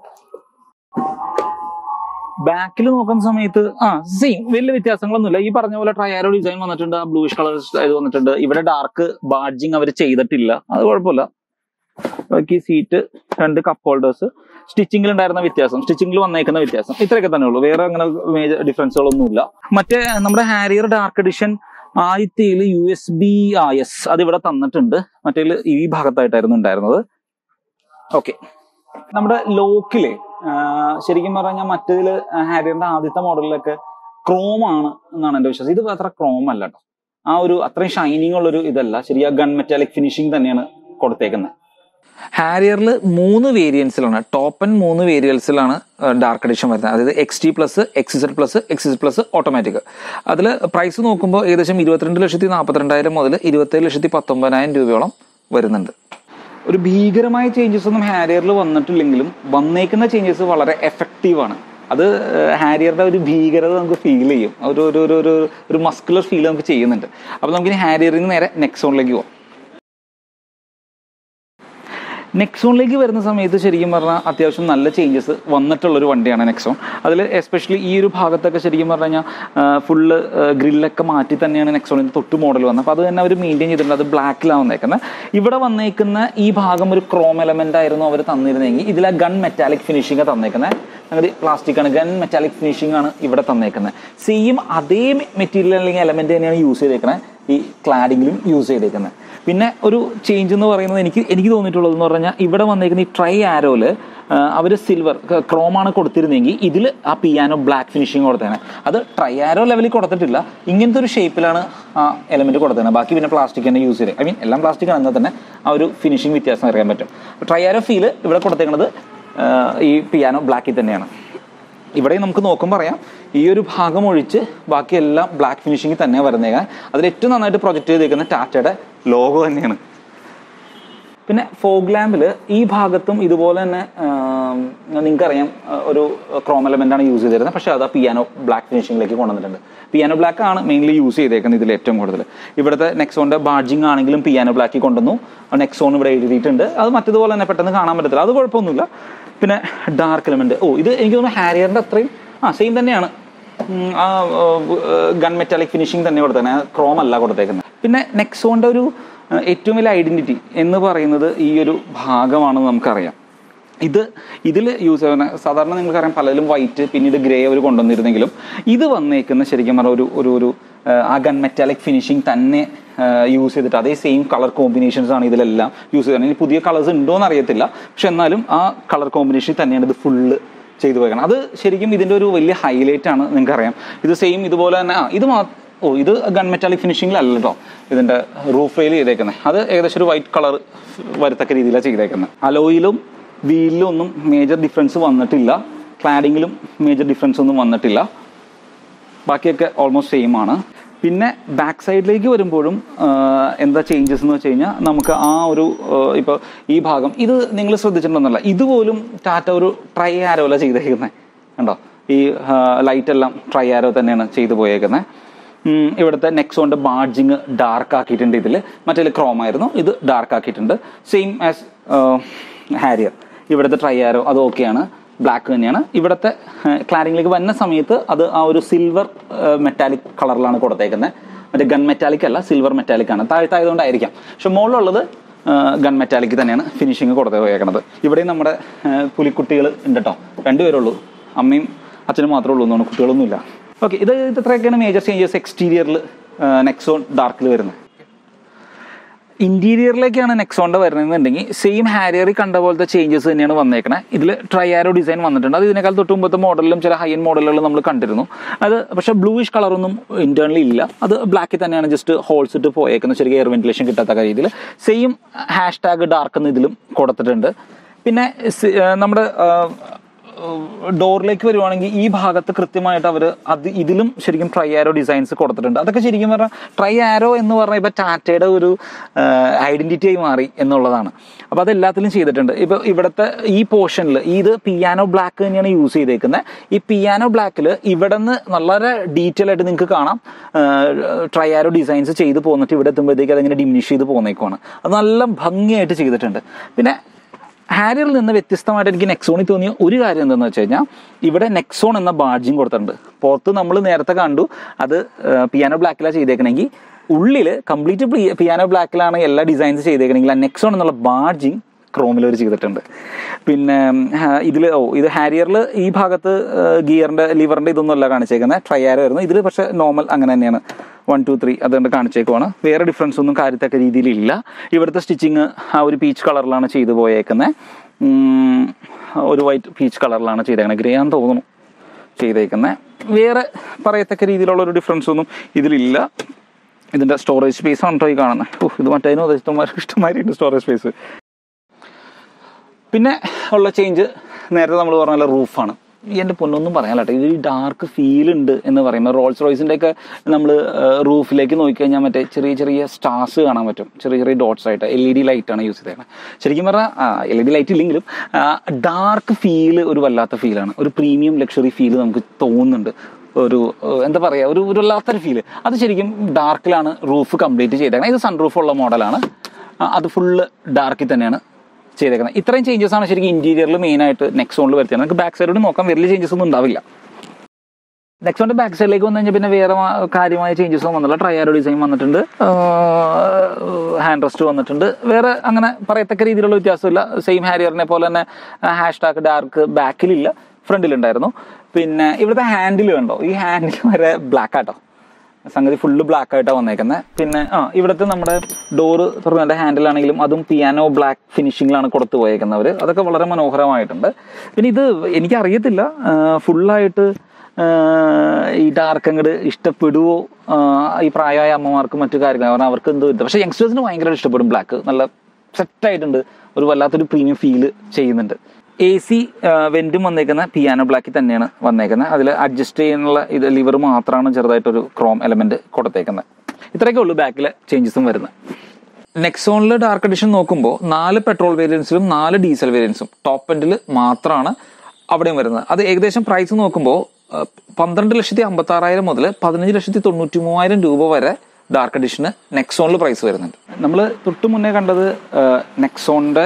ബാക്കിൽ നോക്കുന്ന സമയത്ത് ആ സെയിം വലിയ വ്യത്യാസങ്ങളൊന്നുമില്ല. ഈ പറഞ്ഞ പോലെ ട്രയാരോ ഡിസൈൻ വന്നിട്ടുണ്ട്, ബ്ലൂയിഷ് കളർ ഇത് വന്നിട്ടുണ്ട്. ഇവിടെ ഡാർക്ക് ബാഡ്ജിങ് അവർ ചെയ്തിട്ടില്ല, അത് കുഴപ്പമില്ല. ബാക്കി സീറ്റ്, രണ്ട് കപ്പ് ഹോൾഡേഴ്സ്, സ്റ്റിച്ചിങ്ങിൽ ഉണ്ടായിരുന്ന വ്യത്യാസം, സ്റ്റിച്ചിങ്ങിൽ വന്നേക്കുന്ന വ്യത്യാസം ഇത്രയൊക്കെ തന്നെ ഉള്ളൂ. വേറെ അങ്ങനെ മേജർ ഡിഫറൻസുകളൊന്നുമില്ല. മറ്റേ നമ്മുടെ ഹാരിയർ ഡാർക്ക് എഡിഷൻ ആദ്യത്തേല് യു എസ് ബി ആ എസ് അത് ഇവിടെ തന്നിട്ടുണ്ട്, മറ്റേല് ഈ ഭാഗത്തായിട്ടായിരുന്നു ഉണ്ടായിരുന്നത്. ഓക്കെ, നമ്മുടെ ലോക്കില് ശരിക്കും പറഞ്ഞാൽ മറ്റേതില് ഹാരിയറിന്റെ ആദ്യത്തെ മോഡലിലൊക്കെ ക്രോം ആണ് എന്നാണ് എന്റെ വിശ്വാസം. ഇത് അത്ര ക്രോം അല്ല കേട്ടോ, ആ ഒരു അത്രയും ഷൈനിങ് ഉള്ളൊരു ഇതല്ല. ശരിയാ ഗൺ മെറ്റാലിക് ഫിനിഷിംഗ് തന്നെയാണ് കൊടുത്തേക്കുന്നത്. ഹാരിയറിൽ മൂന്ന് വേരിയൻസിലാണ്, ടോപ്പ് ആൻഡ് മൂന്ന് വേരിയൻസിലാണ് ഡാർക്ക് എഡിഷൻ വരുന്നത്. അതായത് X T plus, X Z plus, X Z plus automatic. അതിൽ പ്രൈസ് നോക്കുമ്പോൾ ഏകദേശം ഇരുപത്തിരണ്ട് ലക്ഷത്തി നാൽപ്പത്തിരണ്ടായിരം മുതൽ ഇരുപത്തേഴ് ലക്ഷത്തി പത്തൊമ്പതിനായിരം രൂപയോളം വരുന്നുണ്ട്. ഒരു ഭീകരമായ ചേഞ്ചസ് ഒന്നും ഹാരിയറിൽ വന്നിട്ടില്ലെങ്കിലും വന്നേക്കുന്ന ചേഞ്ചസ് വളരെ എഫക്റ്റീവാണ്. അത് ഹാരിയറുടെ ഒരു ഭീകരത നമുക്ക് ഫീൽ ചെയ്യും, ഒരു ഒരു ഒരു ഒരു മസ്കുലർ ഫീൽ നമുക്ക് ചെയ്യുന്നുണ്ട്. അപ്പോൾ നമുക്കിനി ഹാരിയറിൽ നിന്ന് നേരെ നെക്സോണിലേക്ക് പോകാം. നെക്സോണിലേക്ക് വരുന്ന സമയത്ത് ശരിക്കും പറഞ്ഞാൽ അത്യാവശ്യം നല്ല ചേഞ്ചസ് വന്നിട്ടുള്ളൊരു വണ്ടിയാണ് നെക്സോൺ. അതിൽ എസ്പെഷ്യലി ഈ ഒരു ഭാഗത്തൊക്കെ ശരിക്കും പറഞ്ഞു കഴിഞ്ഞാൽ ഫുള്ള് ഗ്രില്ലൊക്കെ മാറ്റി തന്നെയാണ് നെക്സോണിൻ്റെ തൊട്ട് മോഡൽ വന്നത്. അപ്പോൾ അത് തന്നെ അവർ മെയിൻറ്റെയിൻ ചെയ്തിട്ടുണ്ട്. അത് ബ്ലാക്കിലാണ് വന്നേക്കുന്നത്. ഇവിടെ വന്നേക്കുന്ന ഈ ഭാഗം ഒരു ക്രോം എലമെൻ്റ് ആയിരുന്നു അവർ തന്നിരുന്നെങ്കിൽ ഇതിൽ ആ ഗൺ മെറ്റാലിക് ഫിനിഷിംഗ് തന്നേക്കുന്നത്. അങ്ങനെ പ്ലാസ്റ്റിക് ആണ്, ഗൺ മെറ്റാലിക് ഫിനിഷിംഗ് ആണ് ഇവിടെ തന്നേക്കുന്നത്. സെയിം അതേ മെറ്റീരിയൽ അല്ലെങ്കിൽ എലമെന്റ് തന്നെയാണ് യൂസ് ചെയ്തേക്കുന്നത്, ഈ ക്ലാഡിങ്ങിലും യൂസ് ചെയ്തേക്കുന്നത്. പിന്നെ ഒരു ചേഞ്ച് എന്ന് പറയുന്നത് എനിക്ക് എനിക്ക് തോന്നിയിട്ടുള്ളത് എന്ന് പറഞ്ഞാൽ ഇവിടെ വന്നേക്കുന്ന ഈ ട്രൈ ആരോയില് അവർ സിൽവർ ക്രോമാണ് കൊടുത്തിരുന്നെങ്കിൽ ഇതിൽ ആ പിയാനോ ബ്ലാക്ക് ഫിനിഷിങ് കൊടുത്തേനെ. അത് ട്രൈ ആരോ ലെവലിൽ കൊടുത്തിട്ടില്ല, ഇങ്ങനത്തെ ഒരു ഷേപ്പിലാണ് ആ എലമെന്റ് കൊടുത്തേനെ. ബാക്കി പിന്നെ പ്ലാസ്റ്റിക് തന്നെ യൂസ് ചെയ്തത്. ഐ മീൻ എല്ലാം പ്ലാസ്റ്റിക് ആണെന്നാൽ തന്നെ ആ ഒരു ഫിനിഷിംഗ് വ്യത്യാസം അറിയാൻ പറ്റും. ട്രൈ ആരോ ഫീല് ഇവിടെ കൊടുത്തേക്കുന്നത് ഈ പിയാനോ ബ്ലാക്കിൽ തന്നെയാണ്. ഇവിടെ നമുക്ക് നോക്കുമ്പോൾ അറിയാം ഈ ഒരു ഭാഗം ഒഴിച്ച് ബാക്കിയെല്ലാം ബ്ലാക്ക് ഫിനിഷിംഗ് തന്നെ വരുന്നേക്കാൻ. അതിൽ ഏറ്റവും നന്നായിട്ട് പ്രൊജക്ട് ചെയ്തേക്കുന്ന ടാറ്റയുടെ ലോഗോ തന്നെയാണ്. പിന്നെ ഫോഗ് ലാമ്പിൽ ഈ ഭാഗത്തും ഇതുപോലെ തന്നെ നിങ്ങൾക്കറിയാം ഒരു ക്രോം എലമെന്റ് ആണ് യൂസ് ചെയ്തിരുന്നത്, പക്ഷെ അത് ആ പിയാനോ ബ്ലാക്ക് ഫിനിഷിംഗിലേക്ക് കൊണ്ടുവന്നിട്ടുണ്ട്. പിയാനോ ബ്ലാക്ക് ആണ് മെയിൻലി യൂസ് ചെയ്തേക്കുന്നത് ഇതിൽ ഏറ്റവും കൂടുതൽ. ഇവിടുത്തെ നെക്സോണിന്റെ ബാഡ്ജിങ് ആണെങ്കിലും പിയാനോ ബ്ലാക്ക് കൊണ്ടുവന്നു. നെക്സോൺ ഇവിടെ എഴുതിയിട്ടുണ്ട്. അത് മറ്റേതുപോലെ തന്നെ പെട്ടെന്ന് കാണാൻ പറ്റത്തില്ല, അത് കുഴപ്പമൊന്നുമില്ല. പിന്നെ ഡാർക്ക് എലമെന്റ്, ഓ ഇത് എനിക്ക് തോന്നുന്നു ഹാരിയറിന്റെ അത്രയും ആ സെയിം തന്നെയാണ്. ആ ഗൺ മെറ്റാലിക് ഫിനിഷിംഗ് തന്നെ കൊടുത്തേക്കുന്നത്, ക്രോം അല്ല കൊടുത്തേക്കുന്നത്. പിന്നെ നെക്സോണിന്റെ ഒരു ഏറ്റവും വലിയ ഐഡന്റിറ്റി എന്ന് പറയുന്നത് ഈ ഒരു ഭാഗമാണെന്ന് നമുക്കറിയാം. ഇത് ഇതിൽ യൂസ് ചെയ്യുന്ന സാധാരണ നിങ്ങൾക്കറിയാം പലരും വൈറ്റ് പിന്നീട് ഗ്രേ അവർ കൊണ്ടുവന്നിരുന്നെങ്കിലും ഇത് വന്നേക്കുന്ന ശരിക്കും പറഞ്ഞാൽ ഒരു ഒരു ഒരു ആ ഗൺ മെറ്റാലിക് ഫിനിഷിംഗ് തന്നെ യൂസ് ചെയ്തിട്ട് അതേ സെയിം കളർ കോമ്പിനേഷൻസ് ആണ് ഇതിലെല്ലാം യൂസ് ചെയ്തത്. ഇനി പുതിയ കളേഴ്സ് ഉണ്ടോ എന്ന് അറിയത്തില്ല, പക്ഷെ എന്നാലും ആ കളർ കോമ്പിനേഷൻ തന്നെയാണ് ഇത് ഫുള്ള് ചെയ്തു പോയേക്കണം. അത് ശരിക്കും ഇതിൻ്റെ ഒരു വലിയ ഹൈലൈറ്റ് ആണ്. നിങ്ങൾക്കറിയാം ഇത് സെയിം ഇതുപോലെ തന്നെ ആ ഇത് മാ ഓ ഇത് ഗൺ മെറ്റാലിക് ഫിനിഷിംഗിലല്ല കേട്ടോ ഇതിൻ്റെ റൂഫ് റെയിൽ ചെയ്തേക്കുന്നത്. അത് ഏകദേശം ഒരു വൈറ്റ് കളർ വരത്തക്ക രീതിയിലാണ് ചെയ്തേക്കുന്നത്. അലോയിലും വീലിലും ഒന്നും മേജർ ഡിഫറൻസ് വന്നിട്ടില്ല, ക്ലാഡിങ്ങിലും മേജർ ഡിഫറൻസ് ഒന്നും വന്നിട്ടില്ല, ബാക്കിയൊക്കെ ഓൾമോസ്റ്റ് സെയിം ആണ്. പിന്നെ ബാക്ക് സൈഡിലേക്ക് വരുമ്പോഴും എന്താ ചേഞ്ചസ് എന്ന് വെച്ച് കഴിഞ്ഞാൽ നമുക്ക് ആ ഒരു ഇപ്പോൾ ഈ ഭാഗം ഇത് നിങ്ങൾ ശ്രദ്ധിച്ചിട്ടുണ്ടെന്നല്ല, ഇതുപോലും ടാറ്റ ഒരു ട്രൈ ആരോല ചെയ്തേക്കുന്നത് കണ്ടോ. ഈ ലൈറ്റ് എല്ലാം ട്രൈ ആരോ തന്നെയാണ് ചെയ്തു പോയേക്കുന്നത്. ഇവിടുത്തെ നെക്സോണിന്റെ ബാഡ്ജിങ് ഡാർക്ക് ആക്കിയിട്ടുണ്ട്. ഇതിൽ മറ്റേ ക്രോം ആയിരുന്നു, ഇത് ഡാർക്ക് ആക്കിയിട്ടുണ്ട്. Same as Harrier. ഇവിടുത്തെ ട്രൈ ആരോ അത് ഓക്കെയാണ്, ബ്ലാക്ക് തന്നെയാണ്. ഇവിടുത്തെ ക്ലാഡിങ്ങിലേക്ക് വരുന്ന സമയത്ത് അത് ആ ഒരു സിൽവർ മെറ്റാലിക് കളറിലാണ് കൊടുത്തേക്കുന്നത്. മറ്റേ ഗൺ മെറ്റാലിക് അല്ല, സിൽവർ മെറ്റാലിക് ആണ്. താഴ്ത്തായതുകൊണ്ടായിരിക്കാം, പക്ഷെ മുകളിലുള്ളത് ഗൺ മെറ്റാലിക് തന്നെയാണ് ഫിനിഷിങ് കൊടുത്തേ പോയേക്കുന്നത്. ഇവിടെയും നമ്മുടെ പുലിക്കുട്ടികൾ ഉണ്ട് കേട്ടോ, രണ്ടുപേരുള്ളൂ, അമ്മയും അച്ഛനും മാത്രമേ ഉള്ളൂ എന്നാണ്, കുട്ടികളൊന്നുമില്ല. ഓക്കെ, ഇത് ഇത്രയൊക്കെയാണ് മേജർ ചേഞ്ചസ് എക്സ്റ്റീരിയറിൽ നെക്സോൺ ഡാർക്കിൽ വരുന്നത്. ഇന്റീരിയറിലേക്കാണ് നെക്സോണിന്റെ വരുന്നതെന്നുണ്ടെങ്കിൽ സെയിം ഹാരിയറിൽ കണ്ട പോലത്തെ ചേഞ്ചസ് തന്നെയാണ് വന്നേക്കണേ. ഇതിൽ ട്രയാരോ ഡിസൈൻ വന്നിട്ടുണ്ട്. അത് ഇതിനേക്കാൾ തൊട്ട് മുമ്പത്തെ മോഡലിലും ചില ഹൈ എൻഡ് മോഡലുകളും നമ്മൾ കണ്ടിരുന്നു. അത് പക്ഷേ ബ്ലൂയിഷ് കളറൊന്നും ഇന്റേണലി ഇല്ല, അത് ബ്ലാക്കിൽ തന്നെയാണ് ജസ്റ്റ് ഹോൾസ് ഇട്ട് പോയേക്കുന്നത്, ശരിക്കും എയർ വെന്റിലേഷൻ കിട്ടാത്ത രീതിയിൽ. സെയിം ഹാഷ് ടാഗ് ഡാർക്ക് എന്ന് ഇതിലും കൊടുത്തിട്ടുണ്ട്. പിന്നെ നമ്മുടെ ഡോറിലേക്ക് വരുവാണെങ്കിൽ ഈ ഭാഗത്ത് കൃത്യമായിട്ട് അവർ അത് ഇതിലും ശരിക്കും ട്രൈ ആരോ ഡിസൈൻസ് കൊടുത്തിട്ടുണ്ട്. അതൊക്കെ ശരിക്കും പറഞ്ഞാൽ ട്രൈ ആരോ എന്ന് പറഞ്ഞാൽ ഇപ്പൊ ടാറ്റയുടെ ഒരു ഐഡന്റിറ്റി ആയി മാറി എന്നുള്ളതാണ്. അപ്പൊ അതെല്ലാത്തിലും ചെയ്തിട്ടുണ്ട്. ഇപ്പൊ ഇവിടുത്തെ ഈ പോർഷനിൽ ഇത് പിയാനോ ബ്ലാക്ക് തന്നെയാണ് യൂസ് ചെയ്തേക്കുന്നത്. ഈ പിയാനോ ബ്ലാക്കിൽ ഇവിടെ നിന്ന് വളരെ ഡീറ്റെയിൽ ആയിട്ട് നിങ്ങൾക്ക് കാണാം ട്രൈ ആരോ ഡിസൈൻസ് ചെയ്ത് പോന്നിട്ട് ഇവിടെ എത്തുമ്പോഴത്തേക്ക് അതിങ്ങനെ ഡിമിനിഷ് ചെയ്ത് പോന്നേക്കുവാണ്. അത് നല്ല ഭംഗിയായിട്ട് ചെയ്തിട്ടുണ്ട്. പിന്നെ ഹാരിയറിൽ നിന്ന് വ്യത്യസ്തമായിട്ട് എനിക്ക് നെക്സോണിൽ തോന്നിയ ഒരു കാര്യം എന്താണെന്ന് വെച്ച് കഴിഞ്ഞാൽ ഇവിടെ നെക്സോൺ എന്ന ബാഡ്ജിങ് കൊടുത്തിട്ടുണ്ട്. പുറത്ത് നമ്മൾ നേരത്തെ കണ്ടു അത് പിയാനോ ബ്ലാക്കിലാണ് ചെയ്തേക്കണമെങ്കിൽ ഉള്ളിൽ കംപ്ലീറ്റ് പിയാനോ ബ്ലാക്കിലാണ് എല്ലാ ഡിസൈൻസ് ചെയ്തേക്കണമെങ്കിൽ ആ നെക്സോൺ എന്നുള്ള ബാഡ്ജിങ് ക്രോമിൽ അവർ ചെയ്തിട്ടുണ്ട്. പിന്നെ ഇതിൽ ഓ ഇത് ഹാരിയറിൽ ഈ ഭാഗത്ത് ഗിയറിന്റെ ലിവറിന്റെ ഇതൊന്നും അല്ല കാണിച്ചേക്കുന്നത്, ട്രൈ ആരോ ആയിരുന്നു. ഇതിൽ പക്ഷെ നോർമൽ അങ്ങനെ തന്നെയാണ് വൺ ടു ത്രീ അതുകൊണ്ട് കാണിച്ചേക്കുവാണ്. വേറെ ഡിഫറൻസ് ഒന്നും കാര്യത്തക്ക രീതിയിലില്ല. ഇവിടുത്തെ സ്റ്റിച്ചിങ് ആ ഒരു പീച്ച് കളറിലാണ് ചെയ്തു പോയേക്കുന്നത്. ഒരു വൈറ്റ് പീച്ച് കളറിലാണ് ചെയ്തേക്കുന്നത്, ഗ്രേ ആണെന്ന് തോന്നുന്നു ചെയ്തേക്കുന്നത്. വേറെ പറയത്തക്ക രീതിയിലുള്ള ഒരു ഡിഫറൻസ് ഒന്നും ഇതിലില്ല. ഇതിന്റെ സ്റ്റോറേജ് സ്പേസ് ആണ് കേട്ടോ ഈ കാണുന്നത്. ഓ ഇത് മറ്റേതിനും ഇഷ്ടമാർക്ക് ഇഷ്ടമായിരിക്കും സ്റ്റോറേജ് സ്പേസ്. പിന്നെ ഉള്ള ചേഞ്ച് നേരത്തെ നമ്മൾ പറഞ്ഞ റൂഫാണ്. എൻ്റെ പൊന്നൊന്നും പറയാനല്ല കേട്ടോ, ഇത് ഈ ഡാർക്ക് ഫീൽ ഉണ്ട് എന്ന് പറയുമ്പോൾ റോൾസ് റോയ്സിൻ്റെ ഒക്കെ നമ്മൾ റൂഫിലേക്ക് നോക്കിക്കഴിഞ്ഞാൽ മറ്റേ ചെറിയ ചെറിയ സ്റ്റാർസ് കാണാൻ പറ്റും, ചെറിയ ചെറിയ ഡോട്ട്സ് ആയിട്ട്. എൽ ഇ ഡി ലൈറ്റാണ് യൂസ് ചെയ്തേക്കുന്നത്. ശരിക്കും പറഞ്ഞാൽ എൽ ഇ ഡി ലൈറ്റ് ഇല്ലെങ്കിലും ഡാർക്ക് ഫീല് ഒരു വല്ലാത്ത ഫീലാണ്. ഒരു പ്രീമിയം ലക്ഷറി ഫീല് നമുക്ക് തോന്നുന്നുണ്ട്. ഒരു എന്താ പറയുക ഒരു ഒരു വല്ലാത്തൊരു ഫീല്. അത് ശരിക്കും ഡാർക്കിലാണ് റൂഫ് കംപ്ലീറ്റ് ചെയ്തേക്കുന്നത്. ഇത് സൺറൂഫ് ഉള്ള മോഡലാണ്. അത് ഫുള്ള് ഡാർക്കിൽ തന്നെയാണ് ചെയ്തേക്കുന്നത്. ഇത്രയും ചേഞ്ചസ് ആണ് ശരിക്കും ഇന്റീരിയറിൽ മെയിൻ ആയിട്ട് നെക്സോണിൽ വരുത്തിയത്. നമുക്ക് ബാക്ക് സൈഡോട് നോക്കാം, വലിയ ചേഞ്ചസ് ഒന്നും ഉണ്ടാവില്ല. നെക്സോണിന്റെ ബാക്ക് സൈഡിലേക്ക് വന്നു കഴിഞ്ഞാൽ പിന്നെ വേറെ കാര്യമായ ചേഞ്ചസ് ഒന്നും വന്നില്ല. ട്രൈ ആരോ ഡിസൈൻ വന്നിട്ടുണ്ട്, ഹാൻഡ് റെസ്റ്റ് വന്നിട്ടുണ്ട്. വേറെ അങ്ങനെ പറയത്തക്ക രീതിയിലുള്ള വ്യത്യാസമില്ല. സെയിം ഹാരിയറിനെ പോലെ തന്നെ ഹാഷ് ടാഗ് ഡാർക്ക് ബാക്കിലില്ല, ഫ്രണ്ടിലുണ്ടായിരുന്നു. പിന്നെ ഇവിടുത്തെ ഹാൻഡിൽ കണ്ടോ, ഈ ഹാൻഡിൽ വരെ ബ്ലാക്ക് ആട്ടോ, സംഗതി ഫുള്ള് ബ്ലാക്ക് ആയിട്ടാണ് വന്നേക്കുന്നത്. പിന്നെ ആ ഇവിടുത്തെ നമ്മുടെ ഡോറ് തുറന്നതിൻ്റെ ഹാൻഡിലാണെങ്കിലും അതും പിയാനോ ബ്ലാക്ക് ഫിനിഷിങ്ങിലാണ് കൊടുത്തു പോയേക്കുന്നവർ. അതൊക്കെ വളരെ മനോഹരമായിട്ടുണ്ട്. പിന്നെ ഇത് എനിക്കറിയത്തില്ല ഫുള്ളായിട്ട് ഈ ഡാർക്ക് അങ്ങോട്ട് ഇഷ്ടപ്പെടുവോ ഈ പ്രായമായ അമ്മമാർക്കും മറ്റു കാര്യങ്ങൾ, കാരണം അവർക്ക് എന്തോ ഇല്ല. പക്ഷേ യങ്സ്റ്റേഴ്സിന് ഭയങ്കരമായിട്ട് ഇഷ്ടപ്പെടും. ബ്ലാക്ക് നല്ല സെറ്റായിട്ടുണ്ട്, ഒരു വല്ലാത്തൊരു പ്രീമിയം ഫീല് ചെയ്യുന്നുണ്ട്. എ സി വെന്റും വന്നേക്കുന്ന പിയാനോ ബ്ലാക്കിൽ തന്നെയാണ് വന്നേക്കുന്നത്. അതിൽ അഡ്ജസ്റ്റ് ചെയ്യാനുള്ള ഇത് ലിവർ മാത്രമാണ് ചെറുതായിട്ടൊരു ക്രോം എലമെന്റ് കൊടുത്തേക്കുന്നത്. ഇത്രയൊക്കെ ഉള്ളൂ ബാക്കിലെ ചേഞ്ചസും വരുന്നത്. നെക്സോണിൽ ഡാർക്ക് എഡിഷൻ നോക്കുമ്പോൾ നാല് പെട്രോൾ വേരിയൻസിലും നാല് ഡീസൽ വേരിയൻസും ടോപ്പ് എൻഡിൽ മാത്രമാണ് അവിടെയും വരുന്നത്. അത് ഏകദേശം പ്രൈസ് നോക്കുമ്പോൾ പന്ത്രണ്ട് ലക്ഷത്തി അമ്പത്തി ആറായിരം മുതൽ പതിനഞ്ച് ലക്ഷത്തി തൊണ്ണൂറ്റി മൂവായിരം രൂപ വരെ ഡാർക്ക് എഡിഷന് നെക്സോണിൽ പ്രൈസ് വരുന്നുണ്ട്. നമ്മൾ തൊട്ട് മുന്നേ കണ്ടത് നെക്സോണിന്റെ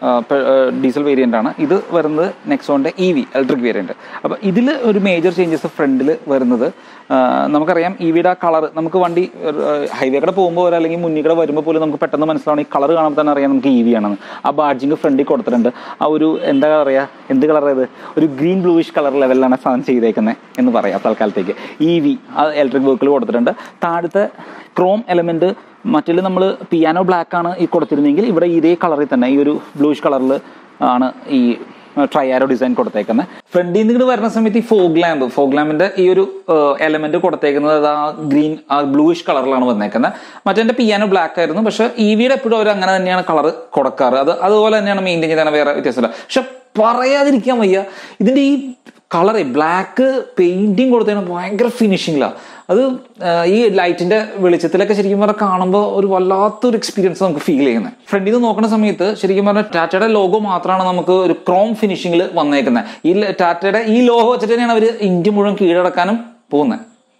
ഡീസൽ വേരിയന്റ് ആണ്. ഇത് വരുന്നത് നെക്സോണിന്റെ ഇ വി ഇലക്ട്രിക് വേരിയന്റ്. അപ്പോൾ ഇതിൽ ഒരു മേജർ ചേഞ്ചസ് ഫ്രണ്ടിൽ വരുന്നത് നമുക്കറിയാം ഇ വിയുടെ ആ കളർ നമുക്ക് വണ്ടി ഹൈവേ കൂടെ പോകുമ്പോൾ അല്ലെങ്കിൽ മുന്നിൽ കൂടെ വരുമ്പോൾ പോലും നമുക്ക് പെട്ടെന്ന് മനസ്സിലാവണം ഈ കളർ കാണുമ്പോൾ തന്നെ അറിയാം നമുക്ക് ഇ വി ആണെന്ന്. ആ ബാഡ്ജിങ് ഫ്രണ്ടിൽ കൊടുത്തിട്ടുണ്ട്. ആ ഒരു എന്താ പറയുക, എന്ത് കളറായത്, ഒരു ഗ്രീൻ ബ്ലൂയിഷ് കളർ ലെവലിലാണ് സാധനം ചെയ്തേക്കുന്നത് എന്ന് പറയാം തൽക്കാലത്തേക്ക്. ഇ വി ആ ഇലക്ട്രിക് വെഹിക്കിൾ കൊടുത്തിട്ടുണ്ട്. താഴത്തെ ക്രോം എലമെന്റ് മറ്റിൽ നമ്മൾ പിയാനോ ബ്ലാക്ക് ആണ് ഈ കൊടുത്തിരുന്നെങ്കിൽ ഇവിടെ ഇതേ കളറിൽ തന്നെ ഈ ഒരു ബ്ലൂയിഷ് കളറിൽ ആണ് ഈ ട്രൈ ആരോ ഡിസൈൻ കൊടുത്തേക്കുന്നത്. ഫ്രണ്ടിൽ നിന്ന് ഇങ്ങോട്ട് വരുന്ന സമയത്ത് ഈ ഫോഗ് ലാമ്പ് ഫോഗ് ലാമ്പിന്റെ ഈ ഒരു എലമെന്റ് കൊടുത്തേക്കുന്നത് ആ ഗ്രീൻ ആ ബ്ലൂയിഷ് കളറിലാണ് വന്നേക്കുന്നത്. മറ്റേ പിയാനോ ബ്ലാക്ക് ആയിരുന്നു. പക്ഷെ ഇ വിയുടെ എപ്പോഴും അവർ അങ്ങനെ തന്നെയാണ് കളർ കൊടുക്കാറ്. അത് അതുപോലെ തന്നെയാണ് മെയിൻറ്റെയിൻ ചെയ്താണ്, വേറെ വ്യത്യാസമില്ല. പക്ഷെ പറയാതിരിക്കാൻ വയ്യ, ഇതിന്റെ ഈ കളറ് ബ്ലാക്ക് പെയിന്റിങ് കൊടുത്തതിന് ഭയങ്കര ഫിനിഷിങ്ങിലാണ്. അത് ഈ ലൈറ്റിന്റെ വെളിച്ചത്തിലൊക്കെ ശരിക്കും പറഞ്ഞാൽ കാണുമ്പോൾ ഒരു വല്ലാത്തൊരു എക്സ്പീരിയൻസ് നമുക്ക് ഫീൽ ചെയ്യുന്നത്. ഫ്രണ്ടിൽ നിന്ന് നോക്കുന്ന സമയത്ത് ശരിക്കും പറഞ്ഞാൽ ടാറ്റയുടെ ലോഗോ മാത്രമാണ് നമുക്ക് ഒരു ക്രോം ഫിനിഷിങ്ങിൽ വന്നേക്കുന്നത്. ഈ ടാറ്റയുടെ ഈ ലോഗോ വെച്ചിട്ട് തന്നെയാണ് അവർ ഇന്ത്യ മുഴുവൻ കീഴടക്കാനും പോകുന്നത്.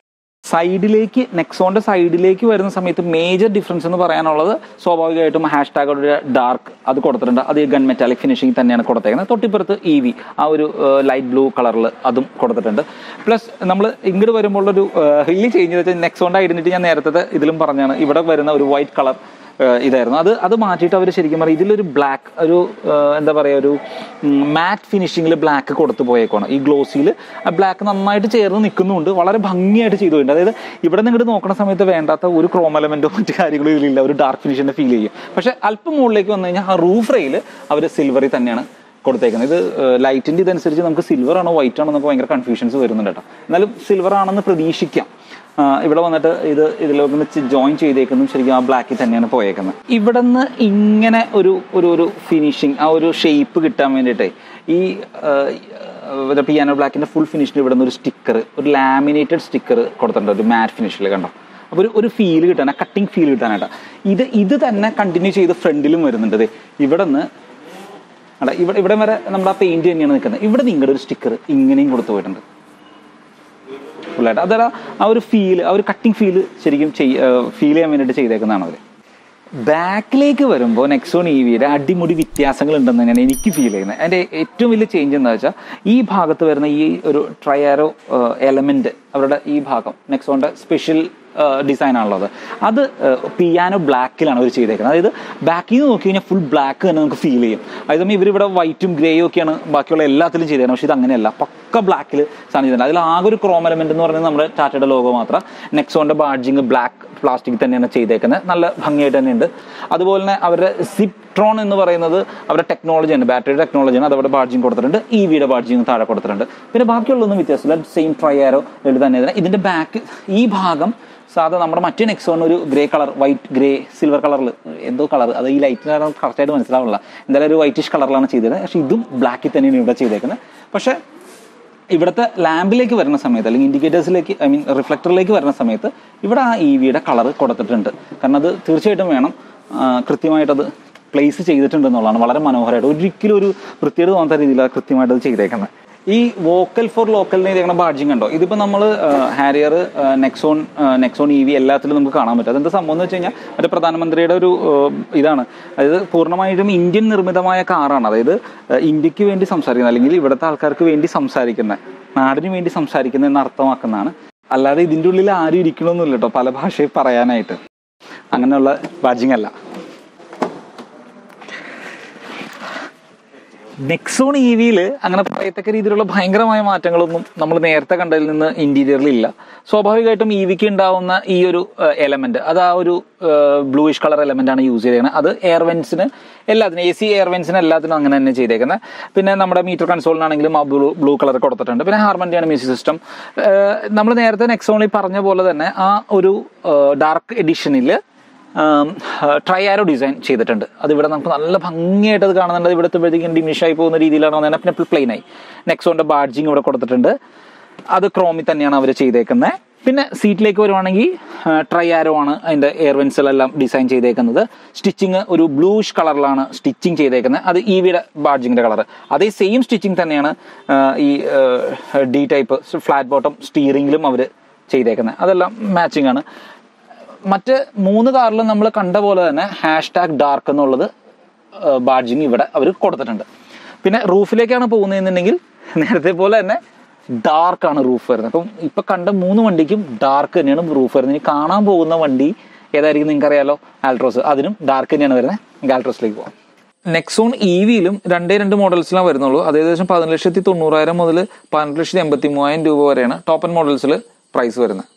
സൈഡിലേക്ക് നെക്സോണിന്റെ സൈഡിലേക്ക് വരുന്ന സമയത്ത് മേജർ ഡിഫറൻസ് എന്ന് പറയാനുള്ളത് സ്വാഭാവികമായിട്ടും ഹാഷ് ടാഗ് ഡാർക്ക് അത് കൊടുത്തിട്ടുണ്ട്. അത് ഗൺ മെറ്റാലിക് ഫിനിഷിംഗ് തന്നെയാണ് കൊടുത്തേക്കുന്നത്. തൊട്ടിപ്പുറത്ത് ഇ വി ആ ഒരു ലൈറ്റ് ബ്ലൂ കളറിൽ അതും കൊടുത്തിട്ടുണ്ട്. പ്ലസ് നമ്മൾ ഇങ്ങോട്ട് വരുമ്പോൾ ഒരു വലിയ ചേഞ്ച് വെച്ചാൽ നെക്സോണിന്റെ ഐഡന്റിറ്റി ഞാൻ നേരത്തെ ഇതിലും പറഞ്ഞാണ്. ഇവിടെ വരുന്ന ഒരു വൈറ്റ് കളർ ഇതായിരുന്നു. അത് അത് മാറ്റിയിട്ട് അവർ ശരിക്കും പറഞ്ഞാൽ ഇതിലൊരു ബ്ലാക്ക് ഒരു എന്താ പറയുക ഒരു മാറ്റ് ഫിനിഷിങ്ങിൽ ബ്ലാക്ക് കൊടുത്തു പോയേക്കാണ്. ഈ ഗ്ലോസിയിൽ ആ ബ്ലാക്ക് നന്നായിട്ട് ചേർന്ന് നിൽക്കുന്നുണ്ട്, വളരെ ഭംഗിയായിട്ട് ചെയ്തുകൊണ്ട്. അതായത് ഇവിടെ നിങ്ങോട്ട് നോക്കുന്ന സമയത്ത് വേണ്ടാത്ത ഒരു ക്രോം എലമെന്റോ മറ്റു കാര്യങ്ങളും ഇതിലില്ല, ഒരു ഡാർക്ക് ഫിനിഷിന്റെ ഫീൽ ചെയ്യും. പക്ഷെ അല്പം മുകളിലേക്ക് വന്നു കഴിഞ്ഞാൽ ആ റൂഫ് റെയിൽ അവർ സിൽവറിൽ തന്നെയാണ് കൊടുത്തേക്കുന്നത്. ഇത് ലൈറ്റിന്റെ ഇതനുസരിച്ച് നമുക്ക് സിൽവർ ആണോ വൈറ്റ് ആണോ എന്നൊക്കെ ഭയങ്കര കൺഫ്യൂഷൻസ് വരുന്നുണ്ട് കേട്ടോ. എന്നാലും സിൽവർ ആണെന്ന് പ്രതീക്ഷിക്കാം. ഇവിടെ വന്നിട്ട് ഇത് ഇതിലേക്ക് ജോയിൻ ചെയ്തേക്കുന്നതും ശരിക്കും ആ ബ്ലാക്കിൽ തന്നെയാണ് പോയേക്കുന്നത്. ഇവിടെ നിന്ന് ഇങ്ങനെ ഒരു ഒരു ഒരു ഫിനിഷിങ് ആ ഒരു ഷേപ്പ് കിട്ടാൻ വേണ്ടിയിട്ടേ ഈ പിയാനോ ബ്ലാക്കിൻ്റെ ഫുൾ ഫിനിഷിൽ ഇവിടെ നിന്ന് ഒരു സ്റ്റിക്കർ, ഒരു ലാമിനേറ്റഡ് സ്റ്റിക്കർ കൊടുത്തിട്ടുണ്ട്, ഒരു മാറ്റ് ഫിനിഷിൽ കണ്ടോ. അപ്പോൾ ഒരു ഒരു ഫീൽ കിട്ടാൻ, കട്ടിങ് ഫീൽ കിട്ടാനായിട്ട് ഇത് ഇത് തന്നെ കണ്ടിന്യൂ ചെയ്ത് ഫ്രണ്ടിലും വരുന്നുണ്ട്. ഇവിടെ നിന്ന് അല്ല ഇവിടെ ഇവിടെ വരെ നമ്മുടെ ആ പെയിന്റ് തന്നെയാണ് നിൽക്കുന്നത്. ഇവിടെ നിങ്ങളുടെ ഒരു സ്റ്റിക്കർ ഇങ്ങനെയും കൊടുത്തു പോയിട്ടുണ്ട് ഫുള്ളായിട്ട്. അതല്ല ആ ഒരു ഫീൽ, ആ ഒരു കട്ടിങ് ഫീൽ ശരിക്കും ഫീൽ ചെയ്യാൻ വേണ്ടിയിട്ട് ചെയ്തേക്കുന്നതാണ് അവർ. ബാക്കിലേക്ക് വരുമ്പോൾ നെക്സോൺ ഇ വിയുടെ അടിമുടി വ്യത്യാസങ്ങൾ ഉണ്ടെന്ന് തന്നെയാണ് എനിക്ക് ഫീൽ ചെയ്യുന്നത്. അതിൻ്റെ ഏറ്റവും വലിയ ചേഞ്ച് എന്താ വെച്ചാൽ ഈ ഭാഗത്ത് വരുന്ന ഈ ഒരു ട്രയാരോ എലമെന്റ്, അവരുടെ ഈ ഭാഗം നെക്സോണിന്റെ സ്പെഷ്യൽ ഡിസൈൻ ആണുള്ളത്. അത് പിയാനോ ബ്ലാക്കിലാണ് അവർ ചെയ്തേക്കുന്നത്. അതായത് ബാക്കിൽ നിന്ന് നോക്കി കഴിഞ്ഞാൽ ഫുൾ ബ്ലാക്ക് തന്നെ നമുക്ക് ഫീൽ ചെയ്യും. അതായത് ഇവരിവിടെ വൈറ്റും ഗ്രേയും ഒക്കെയാണ് ബാക്കിയുള്ള എല്ലാത്തിലും ചെയ്തേക്കുന്നത്. പക്ഷേ ഇത് അങ്ങനെയല്ല, പക്ക ബ്ലാക്കിൽ സാധനം ചെയ്തിട്ടുണ്ട്. അതിൽ ആകെ ഒരു ക്രോം എലമെന്റ് എന്ന് പറയുന്നത് നമ്മുടെ ടാറ്റയുടെ ലോഗോ മാത്രം. നെക്സോണിന്റെ ബാഡ്ജിങ് ബ്ലാക്ക് പ്ലാസ്റ്റിക് തന്നെയാണ് ചെയ്തേക്കുന്നത്, നല്ല ഭംഗിയായിട്ട് തന്നെയുണ്ട്. അതുപോലെ തന്നെ അവരുടെ സിപ്ട്രോൺ എന്ന് പറയുന്നത് അവരുടെ ടെക്നോളജിയാണ്, ബാറ്ററിയുടെ ടെക്നോളജിയാണ്. അത് അവിടെ ബാഡ്ജിങ് കൊടുത്തിട്ടുണ്ട്, ഇ വിയുടെ ബാഡ്ജിങ് താഴെ കൊടുത്തിട്ടുണ്ട്. പിന്നെ ബാക്കിയുള്ളതൊന്നും വ്യത്യാസമില്ല, സെയിം ട്രയാരോ തന്നെ. ഇതിന്റെ ബാക്ക് ഈ ഭാഗം സാധാരണ നമ്മുടെ മറ്റേ നെക്സോൺ ഒരു grey colour, white grey silver കളറിൽ എന്തോ കളർ, അത് ഈ ലൈറ്റിനാണ് കറക്റ്റായിട്ട് മനസ്സിലാവില്ല, എന്തായാലും ഒരു വൈറ്റിഷ് കളറിലാണ് ചെയ്തത്. പക്ഷേ ഇതും ബ്ലാക്കിൽ തന്നെയാണ് ഇവിടെ ചെയ്തേക്കുന്നത്. പക്ഷേ ഇവിടുത്തെ ലാമ്പിലേക്ക് വരുന്ന സമയത്ത് അല്ലെങ്കിൽ ഇൻഡിക്കേറ്റേഴ്സിലേക്ക് ഐ മീൻ റിഫ്ലക്ടറിലേക്ക് വരുന്ന സമയത്ത് ഇവിടെ ആ ഇ വിയുടെ കളർ കൊടുത്തിട്ടുണ്ട്. കാരണം അത് തീർച്ചയായിട്ടും വേണം, കൃത്യമായിട്ടത് പ്ലേസ് ചെയ്തിട്ടുണ്ട് എന്നുള്ളതാണ്. വളരെ മനോഹരമായിട്ട്, ഒരിക്കലും ഒരു വൃത്തിയോട് തോന്നാത്ത രീതിയിൽ കൃത്യമായിട്ട് അത് ചെയ്തേക്കുന്നത്. ഈ വോക്കൽ ഫോർ ലോക്കലിന് ചെയ്തേക്കുന്ന ബാഡ്ജിങ് ഉണ്ടോ, ഇതിപ്പോൾ നമ്മൾ Harrier, Nexon Nexon E V എല്ലാത്തിലും നമുക്ക് കാണാൻ പറ്റും. അതെന്താ സംഭവം എന്ന് വെച്ച് കഴിഞ്ഞാൽ ഒരു പ്രധാനമന്ത്രിയുടെ ഒരു ഇതാണ്. അതായത് പൂർണ്ണമായിട്ടും ഇന്ത്യൻ നിർമ്മിതമായ കാറാണ്. അതായത് ഇന്ത്യക്ക് വേണ്ടി സംസാരിക്കുന്നത് അല്ലെങ്കിൽ ഇവിടുത്തെ ആൾക്കാർക്ക് വേണ്ടി സംസാരിക്കുന്ന, നാടിന് വേണ്ടി സംസാരിക്കുന്ന എന്ന് അർത്ഥമാക്കുന്നതാണ്. അല്ലാതെ ഇതിൻ്റെ ഉള്ളിൽ ആരും ഇരിക്കണമെന്നില്ല കേട്ടോ പല ഭാഷയിൽ പറയാനായിട്ട്. അങ്ങനെയുള്ള ബാഡ്ജിങ് അല്ല. നെക്സോൺ ഇ വിയിൽ അങ്ങനെ പറയത്തക്ക രീതിയിലുള്ള ഭയങ്കരമായ മാറ്റങ്ങളൊന്നും നമ്മൾ നേരത്തെ കണ്ടതിൽ നിന്ന് ഇന്റീരിയറിൽ ഇല്ല. സ്വാഭാവികമായിട്ടും ഇ വിക്ക് ഉണ്ടാവുന്ന ഈ ഒരു എലമെന്റ്, അത് ആ ഒരു ബ്ലൂയിഷ് കളർ എലമെന്റ് ആണ് യൂസ് ചെയ്തേക്കുന്നത്. അത് എയർവെന്റ്സിന് എല്ലാത്തിനും, എ സി എയർവെന്റ്സിന് എല്ലാത്തിനും അങ്ങനെ തന്നെ ചെയ്തേക്കുന്നത്. പിന്നെ നമ്മുടെ മീറ്റർ കൺസോളിനാണെങ്കിലും ആ ബ്ലൂ ബ്ലൂ കളർ കൊടുത്തിട്ടുണ്ട്. പിന്നെ ഹാർമണ്ടിയാണ് മ്യൂസിക് സിസ്റ്റം. നമ്മൾ നേരത്തെ നെക്സോണിൽ പറഞ്ഞ പോലെ തന്നെ ആ ഒരു ഡാർക്ക് എഡിഷനിൽ ട്രയാരോ ഡിസൈൻ ചെയ്തിട്ടുണ്ട്. അത് ഇവിടെ നമുക്ക് നല്ല ഭംഗിയായിട്ട് അത് കാണുന്നുണ്ട്. ഇവിടുത്തെ ഡിമിഷ് ആയി പോകുന്ന രീതിയിലാണ് വന്നത്. പിന്നെ പ്ലെയിൻ ആയി നെക്സോണിന്റെ ബാഡ്ജിങ് ഇവിടെ കൊടുത്തിട്ടുണ്ട്. അത് ക്രോമിൽ തന്നെയാണ് അവർ ചെയ്തേക്കുന്നത്. പിന്നെ സീറ്റിലേക്ക് വരുവാണെങ്കിൽ ട്രയാരോ ആണ് അതിന്റെ എയർവെൻസിലെല്ലാം ഡിസൈൻ ചെയ്തേക്കുന്നത്. സ്റ്റിച്ചിങ് ഒരു ബ്ലൂഷ് കളറിലാണ് സ്റ്റിച്ചിങ് ചെയ്തേക്കുന്നത്. അത് ഇ വിയുടെ ബാഡ്ജിങ്ങിന്റെ കളർ. അതേ സെയിം സ്റ്റിച്ചിങ് തന്നെയാണ് ഈ ഡി ടൈപ്പ് ഫ്ലാറ്റ് ബോട്ടം സ്റ്റിയറിംഗിലും അവർ ചെയ്തേക്കുന്നത്. അതെല്ലാം മാച്ചിങ് ആണ്. മറ്റ് മൂന്ന് കാറിലും നമ്മൾ കണ്ട പോലെ തന്നെ ഹാഷ് ടാഗ് ഡാർക്ക് എന്നുള്ളത് ബാഡ്ജിങ് ഇവിടെ അവർ കൊടുത്തിട്ടുണ്ട്. പിന്നെ റൂഫിലേക്കാണ് പോകുന്നതെന്നുണ്ടെങ്കിൽ നേരത്തെ പോലെ തന്നെ ഡാർക്കാണ് റൂഫ് വരുന്നത്. അപ്പം ഇപ്പൊ കണ്ട മൂന്ന് വണ്ടിക്കും ഡാർക്ക് തന്നെയാണ് റൂഫ് വരുന്നത്. ഇനി കാണാൻ പോകുന്ന വണ്ടി ഏതായിരിക്കും നിങ്ങൾക്ക് അറിയാലോ, ആൾട്രോസ്. അതിനും ഡാർക്ക് തന്നെയാണ് വരുന്നത്. നമുക്ക് ആൾട്രോസിലേക്ക് പോകാം. നെക്സോൺ ഇ വിയിലും രണ്ടേ രണ്ട് മോഡൽസിലാണ് വരുന്നുള്ളൂ. അത് ഏകദേശം പതിനൊന്ന് ലക്ഷത്തി തൊണ്ണൂറായിരം മുതൽ പതിനെട്ട് ലക്ഷത്തി എൺപത്തി മൂവായിരം രൂപ വരെയാണ് ടോപ്പ് എൻഡ് മോഡൽസിൽ പ്രൈസ് വരുന്നത്.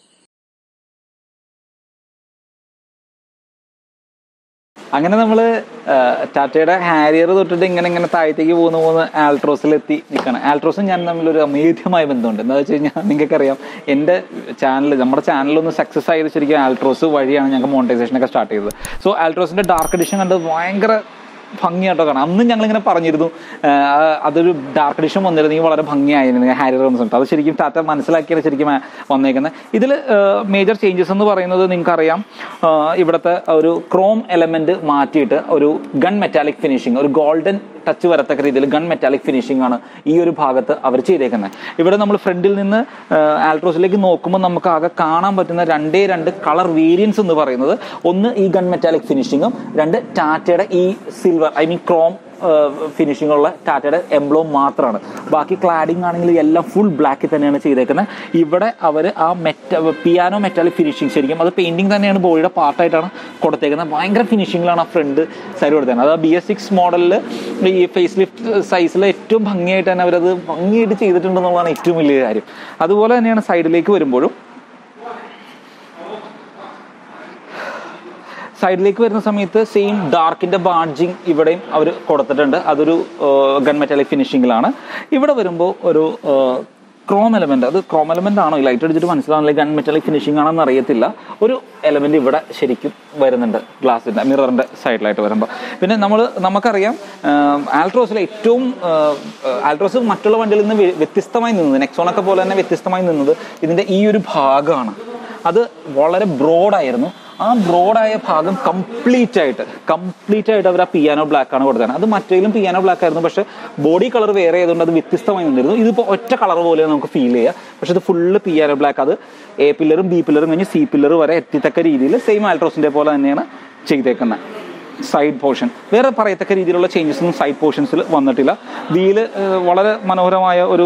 അങ്ങനെ നമ്മൾ ടാറ്റയുടെ ഹാരിയർ തൊട്ടിട്ട് ഇങ്ങനെ ഇങ്ങനെ താഴത്തേക്ക് പോകുന്ന പോകുന്ന ആൾട്രോസിലെത്തി നിൽക്കണം. ആൾട്രോസും ഞാൻ തമ്മിലൊരു അമേദ്യമായ ബന്ധമുണ്ട്. എന്താ വെച്ച് കഴിഞ്ഞാൽ നിങ്ങൾക്കറിയാം, എൻ്റെ ചാനൽ നമ്മുടെ ചാനലൊന്ന് സക്സസ് ആയത് ശരിക്കും ആൾട്രോസ് വഴിയാണ് ഞങ്ങൾക്ക് മോണിറ്റൈസേഷനൊക്കെ സ്റ്റാർട്ട് ചെയ്തത്. സോ ആൾട്രോസിൻ്റെ ഡാർക്ക് എഡിഷൻ കണ്ടത് ഭയങ്കര ഭംഗിയായിട്ടോ കാണാം. അന്നും ഞങ്ങളിങ്ങനെ പറഞ്ഞിരുന്നു അതൊരു ഡാർക്ക് എഡിഷൻ വന്നിരുന്നെങ്കിൽ വളരെ ഭംഗിയായിരുന്നു ഹാരിയർ വന്ന സമയത്ത്. അത് ശരിക്കും ടാറ്റ മനസ്സിലാക്കിയാണ് ശരിക്കും വന്നേക്കുന്നത്. ഇതിൽ മേജർ ചേഞ്ചസ് എന്ന് പറയുന്നത് നിങ്ങൾക്കറിയാം, ഇവിടുത്തെ ഒരു ക്രോം എലമെന്റ് മാറ്റിയിട്ട് ഒരു ഗൺ മെറ്റാലിക് ഫിനിഷിങ്, ഒരു ഗോൾഡൻ ടച്ച് വരത്തക്ക രീതിയിൽ ഗൺ മെറ്റാലിക് ഫിനിഷിംഗ് ആണ് ഈ ഒരു ഭാഗത്ത് അവർ ചെയ്തേക്കുന്നത്. ഇവിടെ നമ്മൾ ഫ്രണ്ടിൽ നിന്ന് ആൾട്രോസിലേക്ക് നോക്കുമ്പോൾ നമുക്ക് ആകെ കാണാൻ പറ്റുന്ന രണ്ടേ രണ്ട് കളർ വേരിയൻസ് എന്ന് പറയുന്നത്, ഒന്ന് ഈ ഗൺ മെറ്റാലിക് ഫിനിഷിങ്ങും, രണ്ട് ടാറ്റയുടെ ഈ silver I mean chrome finishing ഉള്ള ടാറ്റയുടെ എംബ്ലോം മാത്രമാണ്. ബാക്കി ക്ലാഡിംഗ് ആണെങ്കിൽ എല്ലാം ഫുൾ ബ്ലാക്കിൽ തന്നെയാണ് ചെയ്തേക്കുന്നത്. ഇവിടെ അവർ ആ മെറ്റ പിയാനോ മെറ്റാലിക് ഫിനിഷിംഗ് ശരിക്കും അത് പെയിന്റിംഗ് തന്നെയാണ് ബോഡിയുടെ പാർട്ടായിട്ടാണ് കൊടുത്തേക്കുന്നത്. ഭയങ്കര ഫിനിഷിംഗിലാണ് ആ ഫ്രണ്ട് സൈഡ് കൊടുത്തേക്കുന്നത്. അത് ബി എസ് സിക്സ് മോഡലിൽ ഈ ഫേസ് ലിഫ്റ്റ് സൈസിൽ ഏറ്റവും ഭംഗിയായിട്ട് തന്നെ അവരത് ഭംഗിയായിട്ട് ചെയ്തിട്ടുണ്ടെന്നുള്ളതാണ് ഏറ്റവും വലിയ കാര്യം. അതുപോലെ തന്നെയാണ് സൈഡിലേക്ക് വരുമ്പോഴും. സൈഡിലേക്ക് വരുന്ന സമയത്ത് സെയിം ഡാർക്കിന്റെ ബാഡ്ജിങ് ഇവിടെയും അവർ കൊടുത്തിട്ടുണ്ട്. അതൊരു ഗൺ മെറ്റാലിക് ഫിനിഷിങ്ങിലാണ്. ഇവിടെ വരുമ്പോൾ ഒരു ക്രോം എലമെന്റ്, അത് ക്രോം എലമെന്റ് ആണോ ലൈറ്റ് അടിച്ചിട്ട് മനസ്സിലാവുന്നില്ല, ഗൺ മെറ്റാലിക് ഫിനിഷിംഗ് ആണെന്ന് അറിയത്തില്ല, ഒരു എലമെന്റ് ഇവിടെ ശരിക്കും വരുന്നുണ്ട് ഗ്ലാസിന്റെ മിററിന്റെ സൈഡിലായിട്ട് വരുമ്പോൾ. പിന്നെ നമ്മൾ നമുക്കറിയാം ആൾട്രോസിലെ ഏറ്റവും ആൾട്രോസ് മറ്റുള്ള വണ്ടിയിൽ നിന്ന് വ്യത്യസ്തമായി നിന്നത്, നെക്സോണൊക്കെ പോലെ തന്നെ വ്യത്യസ്തമായി നിന്നത് ഇതിന്റെ ഈ ഒരു ഭാഗമാണ്. അത് വളരെ ബ്രോഡായിരുന്നു. ആ ബ്രോഡായ ഭാഗം കംപ്ലീറ്റ് ആയിട്ട് കംപ്ലീറ്റ് ആയിട്ട് അവർ ആ പിയാനോ ബ്ലാക്ക് ആണ് കൊടുത്തത്. അത് മറ്റേലും പിയാനോ ബ്ലാക്ക് ആയിരുന്നു, പക്ഷെ ബോഡി കളർ വേറെ ആയതുകൊണ്ട് അത് വ്യത്യസ്തമായി നിന്നിരുന്നു. ഇതിപ്പോൾ ഒറ്റ കളർ പോലെ നമുക്ക് ഫീൽ ചെയ്യുക, പക്ഷെ ഇത് ഫുള്ള് പിയാനോ ബ്ലാക്ക്. അത് എ പില്ലറും ബി പില്ലറും കഴിഞ്ഞ് സി പില്ലർ വരെ എത്തിത്തക്ക രീതിയിൽ സെയിം ആൾട്രോസിന്റെ പോലെ തന്നെയാണ് ചെയ്തേക്കുന്നത്. സൈഡ് പോർഷൻ വേറെ പറയത്തക്ക രീതിയിലുള്ള ചേഞ്ചസ് ഒന്നും സൈഡ് പോർഷൻസിൽ വന്നിട്ടില്ല. വീല് വളരെ മനോഹരമായ ഒരു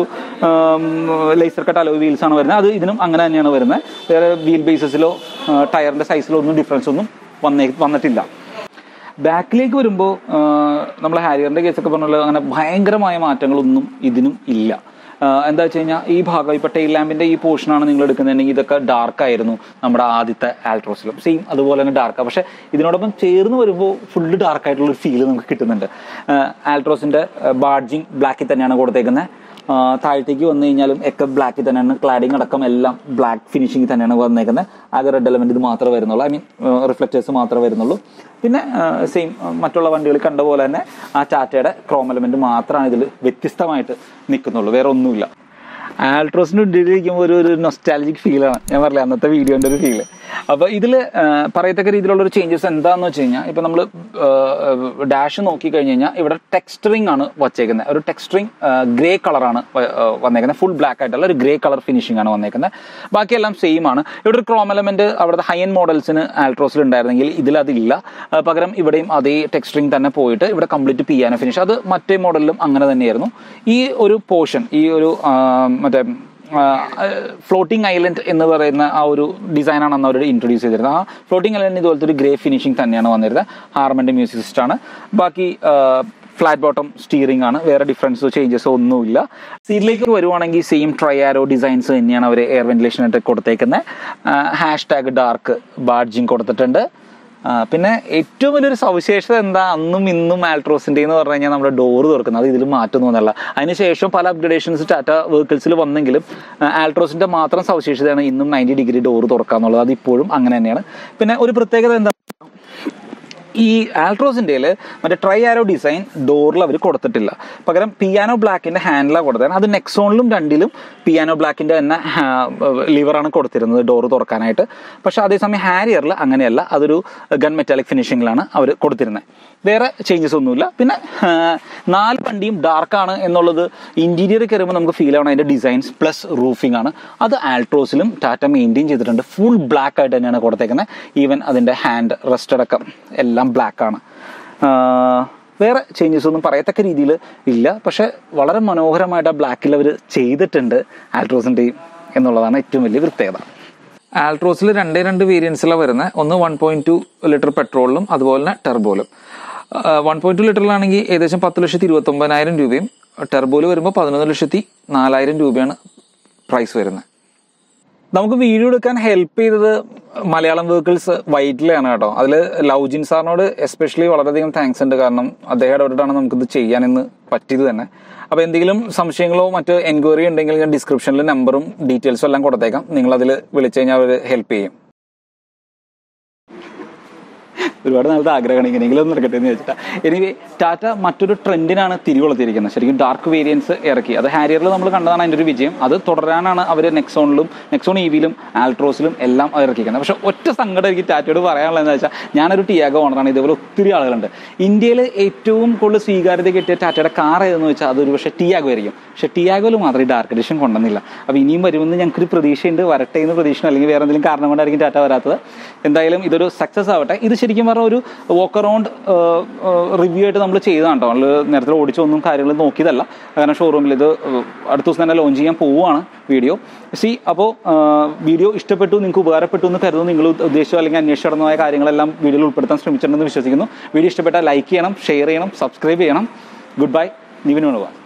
ലേസർ കട്ട് അലോയ് വീൽസ് ആണ് വരുന്നത്. അത് ഇതിനും അങ്ങനെ തന്നെയാണ് വരുന്നത്. വേറെ വീൽ ബേസിസിലോ ടയറിന്റെ സൈസിലോ ഒന്നും ഡിഫറൻസ് ഒന്നും വന്നേ വന്നിട്ടില്ല. ബാക്കിലേക്ക് വരുമ്പോൾ നമ്മൾ ഹാരിയറിന്റെ കേസൊക്കെ പറഞ്ഞാൽ അങ്ങനെ ഭയങ്കരമായ മാറ്റങ്ങളൊന്നും ഇതിനും ഇല്ല. എന്താ വെച്ച് കഴിഞ്ഞാൽ ഈ ഭാഗം ഇപ്പോൾ ടെയിൽ ലാമ്പിന്റെ ഈ പോർഷനാണ് നിങ്ങൾ എടുക്കുന്നുണ്ടെങ്കിൽ ഇതൊക്കെ ഡാർക്ക് ആയിരുന്നു നമ്മുടെ ആദ്യത്തെ ആൾട്രോസിലും, സെയിം അതുപോലെ തന്നെ ഡാർക്കാണ്. പക്ഷെ ഇതിനോടൊപ്പം ചേർന്ന് വരുമ്പോൾ ഫുള്ള് ഡാർക്ക് ആയിട്ടുള്ള ഒരു ഫീല് നമുക്ക് കിട്ടുന്നുണ്ട്. ആൾട്രോസിന്റെ ബാഡ്ജിങ് ബ്ലാക്കിൽ തന്നെയാണ് കൊടുത്തേക്കുന്നത്. താഴത്തേക്ക് വന്നു കഴിഞ്ഞാലും ഒക്കെ ബ്ലാക്കിൽ തന്നെയാണ്, ക്ലാഡിങ് അടക്കം എല്ലാം ബ്ലാക്ക് ഫിനിഷിംഗ് തന്നെയാണ് വന്നേക്കുന്നത്. ആകെ റെഡ് എലമെന്റ് ഇത് മാത്രമേ വരുന്നുള്ളൂ, ഐ മീൻ റിഫ്ലക്റ്റേഴ്സ് മാത്രമേ വരുന്നുള്ളൂ. പിന്നെ സെയിം മറ്റുള്ള വണ്ടികൾ കണ്ട പോലെ തന്നെ ആ ടാറ്റയുടെ ക്രോം എലമെന്റ് മാത്രമാണ് ഇതിൽ വ്യത്യസ്തമായിട്ട് നിൽക്കുന്നുള്ളൂ, വേറെ ഒന്നുമില്ല. ആൾട്രോസിന്റെ ഉള്ളിലിരിക്കുമ്പോൾ ഒരു ഒരു നൊസ്റ്റാലജിക് ഫീലാണ്, ഞാൻ പറഞ്ഞില്ല അന്നത്തെ വീഡിയോന്റെ ഒരു ഫീല്. അപ്പൊ ഇതിൽ പറയത്തക്ക രീതിയിലുള്ള ഒരു ചേഞ്ചസ് എന്താന്ന് വെച്ച് കഴിഞ്ഞാൽ ഇപ്പൊ നമ്മൾ ഡാഷ് നോക്കി കഴിഞ്ഞ് കഴിഞ്ഞാൽ ഇവിടെ ടെക്സ്റ്ററിംഗ് ആണ് വച്ചേക്കുന്നത്. ഒരു ടെക്സ്റ്ററിംഗ് ഗ്രേ കളറാണ് വന്നേക്കുന്നത്, ഫുൾ ബ്ലാക്ക് ആയിട്ടുള്ള ഒരു ഗ്രേ കളർ ഫിനിഷിംഗ് ആണ് വന്നേക്കുന്നത്. ബാക്കിയെല്ലാം സെയിം ആണ്. ഇവിടെ ഒരു ക്രോം എലമെന്റ് അവിടുത്തെ ഹൈ എൻഡ് മോഡൽസിന് ആൾട്രോസിൽ ഉണ്ടായിരുന്നെങ്കിൽ ഇതിലതില്ല. പകരം ഇവിടെയും അതേ ടെക്സ്റ്ററിംഗ് തന്നെ പോയിട്ട് ഇവിടെ കംപ്ലീറ്റ് പിയാനോ ഫിനിഷ്. അത് മറ്റേ മോഡലിലും അങ്ങനെ തന്നെയായിരുന്നു. ഈ ഒരു പോർഷൻ, ഈ ഒരു മറ്റേ ഫ്ലോട്ടിംഗ് ഐലൻഡ് എന്ന് പറയുന്ന ആ ഒരു ഡിസൈനാണ് അന്ന് അവർ ഇൻട്രൊഡ്യൂസ് ചെയ്തിരുന്നത്. ആ ഫ്ലോട്ടിംഗ് ഐലൻഡ് ഇതുപോലത്തെ ഒരു ഗ്രേ ഫിനിഷിംഗ് തന്നെയാണ് വന്നിരുന്നത്. ഹാർമന്റെ മ്യൂസിക് സിസ്റ്റം ആണ്. ബാക്കി ഫ്ലാറ്റ് ബോട്ടം സ്റ്റിയറിംഗ് ആണ്, വേറെ ഡിഫറൻസോ ചേഞ്ചസോ ഒന്നുമില്ല. സീറ്റിലേക്ക് വരുവാണെങ്കിൽ സെയിം ട്രൈ ആരോ ഡിസൈൻസ് തന്നെയാണ് അവർ എയർ വെന്റിലേഷൻ ആയിട്ട് കൊടുത്തേക്കുന്നത്. ഹാഷ് ടാഗ് ഡാർക്ക് ബാഡ്ജിങ് കൊടുത്തിട്ടുണ്ട്. പിന്നെ ഏറ്റവും വലിയൊരു സവിശേഷത എന്താ, അന്നും ഇന്നും ആൾട്രോസിന്റെ എന്ന് പറഞ്ഞു കഴിഞ്ഞാൽ നമ്മുടെ ഡോറ് തുറക്കുന്നത്, അത് ഇതിൽ മാറ്റുന്നതല്ല. അതിനുശേഷം പല അപ്ഗ്രഡേഷൻസ് ടാറ്റ വെഹിക്കിൾസിൽ വന്നെങ്കിലും ആൾട്രോസിന്റെ മാത്രം സവിശേഷതയാണ് ഇന്നും നയൻറ്റി ഡിഗ്രി ഡോറ് തുറക്കാന്നുള്ളത്. അത് ഇപ്പോഴും അങ്ങനെ തന്നെയാണ്. പിന്നെ ഒരു പ്രത്യേകത എന്താ, ഈ ആൾട്രോസിന്റെ മറ്റേ ട്രൈ ആരോ ഡിസൈൻ ഡോറിൽ അവർ കൊടുത്തിട്ടില്ല. പകരം പിയാനോ ബ്ലാക്കിന്റെ ഹാൻഡിലാണ് കൊടുത്തത്. അത് നെക്സോണിലും രണ്ടിലും പിയാനോ ബ്ലാക്കിന്റെ തന്നെ ലിവറാണ് കൊടുത്തിരുന്നത് ഡോറ് തുറക്കാനായിട്ട്. പക്ഷെ അതേസമയം ഹാരിയറിൽ അങ്ങനെയല്ല, അതൊരു ഗൺ മെറ്റാലിക് ഫിനിഷിങ്ങിലാണ് അവർ കൊടുത്തിരുന്നത്. വേറെ ചേഞ്ചസ് ഒന്നുമില്ല. പിന്നെ നാല് വണ്ടിയും ഡാർക്കാണ് എന്നുള്ളത് ഇന്റീരിയർ കയറുമ്പോൾ നമുക്ക് ഫീൽ ആവണം. അതിന്റെ ഡിസൈൻസ് പ്ലസ് റൂഫിംഗ് ആണ്. അത് ആൾട്രോസിലും ടാറ്റ മെയിൻറ്റെയിൻ ചെയ്തിട്ടുണ്ട്. ഫുൾ ബ്ലാക്ക് ആയിട്ട് തന്നെയാണ് കൊടുത്തേക്കുന്നത്. ഈവൻ അതിന്റെ ഹാൻഡ് റെസ്റ്റ് അടക്കം എല്ലാം ബ്ലാക്ക് ആണ്. വേറെ ചേഞ്ചസ് ഒന്നും പറയത്തക്ക രീതിയിൽ ഇല്ല. പക്ഷെ വളരെ മനോഹരമായിട്ട് ആ ബ്ലാക്കിൽ അവർ ചെയ്തിട്ടുണ്ട് ആൾട്രോസിന്റെയും എന്നുള്ളതാണ് ഏറ്റവും വലിയ പ്രത്യേകത. ആൾട്രോസിൽ രണ്ടേ രണ്ട് വേരിയൻസിലാണ് വരുന്നത്. ഒന്ന് വൺ പോയിന്റ് ടു ലിറ്റർ പെട്രോളിലും അതുപോലെ തന്നെ ടെർബോയിലും. വൺ പോയിന്റ് ടു ലിറ്ററിലാണെങ്കിൽ ഏകദേശം പത്ത് ലക്ഷത്തി ഇരുപത്തി ഒമ്പതിനായിരം രൂപയും ടെർബോയിൽ വരുമ്പോൾ പതിനൊന്ന് ലക്ഷത്തി നാലായിരം രൂപയാണ് പ്രൈസ് വരുന്നത്. നമുക്ക് വീഡിയോ എടുക്കാൻ ഹെൽപ്പ് ചെയ്തത് മലയാളം വെഹിക്കിൾസ് വൈറ്റിലാണ് കേട്ടോ. അതിൽ ലൗജിൻ സാറിനോട് എസ്പെഷ്യലി വളരെയധികം താങ്ക്സ് ഉണ്ട്. കാരണം അദ്ദേഹം ഇടപെട്ടിട്ടാണ് നമുക്കിത് ചെയ്യാനെന്ന് പറ്റിയത് തന്നെ. അപ്പോൾ എന്തെങ്കിലും സംശയങ്ങളോ മറ്റ് എൻക്വയറി ഉണ്ടെങ്കിൽ ഞാൻ ഡിസ്ക്രിപ്ഷനിൽ നമ്പറും ഡീറ്റെയിൽസും എല്ലാം കൊടുത്തേക്കാം. നിങ്ങളതിൽ വിളിച്ചു കഴിഞ്ഞാൽ അവർ ഹെൽപ്പ് ചെയ്യും. ഒരുപാട് നാളത്തെ ആഗ്രഹമാണ് ഇങ്ങനെയെങ്കിലും ഒന്ന് എടുക്കട്ടെ എന്ന് വെച്ചിട്ടാ. എനിവേ ടാറ്റ മറ്റൊരു ട്രെൻഡിനാണ് തിരികൊളുത്തിയിരിക്കുന്നത്. ശരിക്കും ഡാർക്ക് വേരിയൻസ് ഇറക്കി. അത് ഹാരിയറിൽ നമ്മൾ കണ്ടതാണ് അതിൻ്റെ ഒരു വിജയം. അത് തുടരാനാണ് അവർ നെക്സോണിലും നെക്സോൺ ഇ വിയിലും ആൾട്രോസിലും എല്ലാം ഇറക്കിക്കുന്നത്. പക്ഷെ ഒറ്റ സങ്കടം എനിക്ക് ടാറ്റയോട് പറയാനുള്ളതെന്ന് വെച്ചാൽ, ഞാനൊരു ടിയാഗോ ഓണറാണ്. ഇതേപോലെ ഒത്തിരി ആളുകളുണ്ട്. ഇന്ത്യയിൽ ഏറ്റവും കൂടുതൽ സ്വീകാര്യത കിട്ടിയ ടാറ്റയുടെ കാർ ഏതെന്ന് വെച്ചാൽ അതൊരു പക്ഷേ ടിയാഗോ ആയിരിക്കും. പക്ഷെ ടിയാഗോയിൽ മാത്രമേ ഡാർക്ക് എഡിഷൻ കൊണ്ടുവന്നില്ല. അപ്പോൾ ഇനിയും വരുമെന്ന് ഞങ്ങൾക്കൊരു പ്രതീക്ഷയുണ്ട്. വരട്ടെ എന്ന് പ്രതീക്ഷ, അല്ലെങ്കിൽ വേറെ എന്തെങ്കിലും കാരണം കൊണ്ടായിരിക്കും ടാറ്റ വരാത്തത്. എന്തായാലും ഇതൊരു സക്സസ് ആവട്ടെ. ഇത് ശരിക്കും പറഞ്ഞ ഒരു വോക്ക് അറൗണ്ട് റിവ്യൂ ആയിട്ട് നമ്മൾ ചെയ്തതാണ് കേട്ടോ. നമ്മൾ നേരത്തെ ഓടിച്ചൊന്നും കാര്യങ്ങൾ നോക്കിയതല്ല. കാരണം ഷോറൂമിൽ ഇത് അടുത്ത ദിവസം തന്നെ ലോഞ്ച് ചെയ്യാൻ പോവുകയാണ് വീഡിയോ. സി അപ്പോൾ വീഡിയോ ഇഷ്ടപ്പെട്ടു, നിങ്ങൾക്ക് ഉപകാരപ്പെട്ടു എന്ന് കരുതുന്നു. നിങ്ങൾ ഉദ്ദേശിച്ചോ അല്ലെങ്കിൽ അന്വേഷിച്ചു നടന്നതായ കാര്യങ്ങളെല്ലാം വീഡിയോയിൽ ഉൾപ്പെടുത്താൻ ശ്രമിച്ചിട്ടുണ്ടെന്ന് വിശ്വസിക്കുന്നു. വീഡിയോ ഇഷ്ടപ്പെട്ടാൽ ലൈക്ക് ചെയ്യണം, ഷെയർ ചെയ്യണം, സബ്സ്ക്രൈബ് ചെയ്യണം. Good bye. നിവിൻ വേണുഗോപാൽ.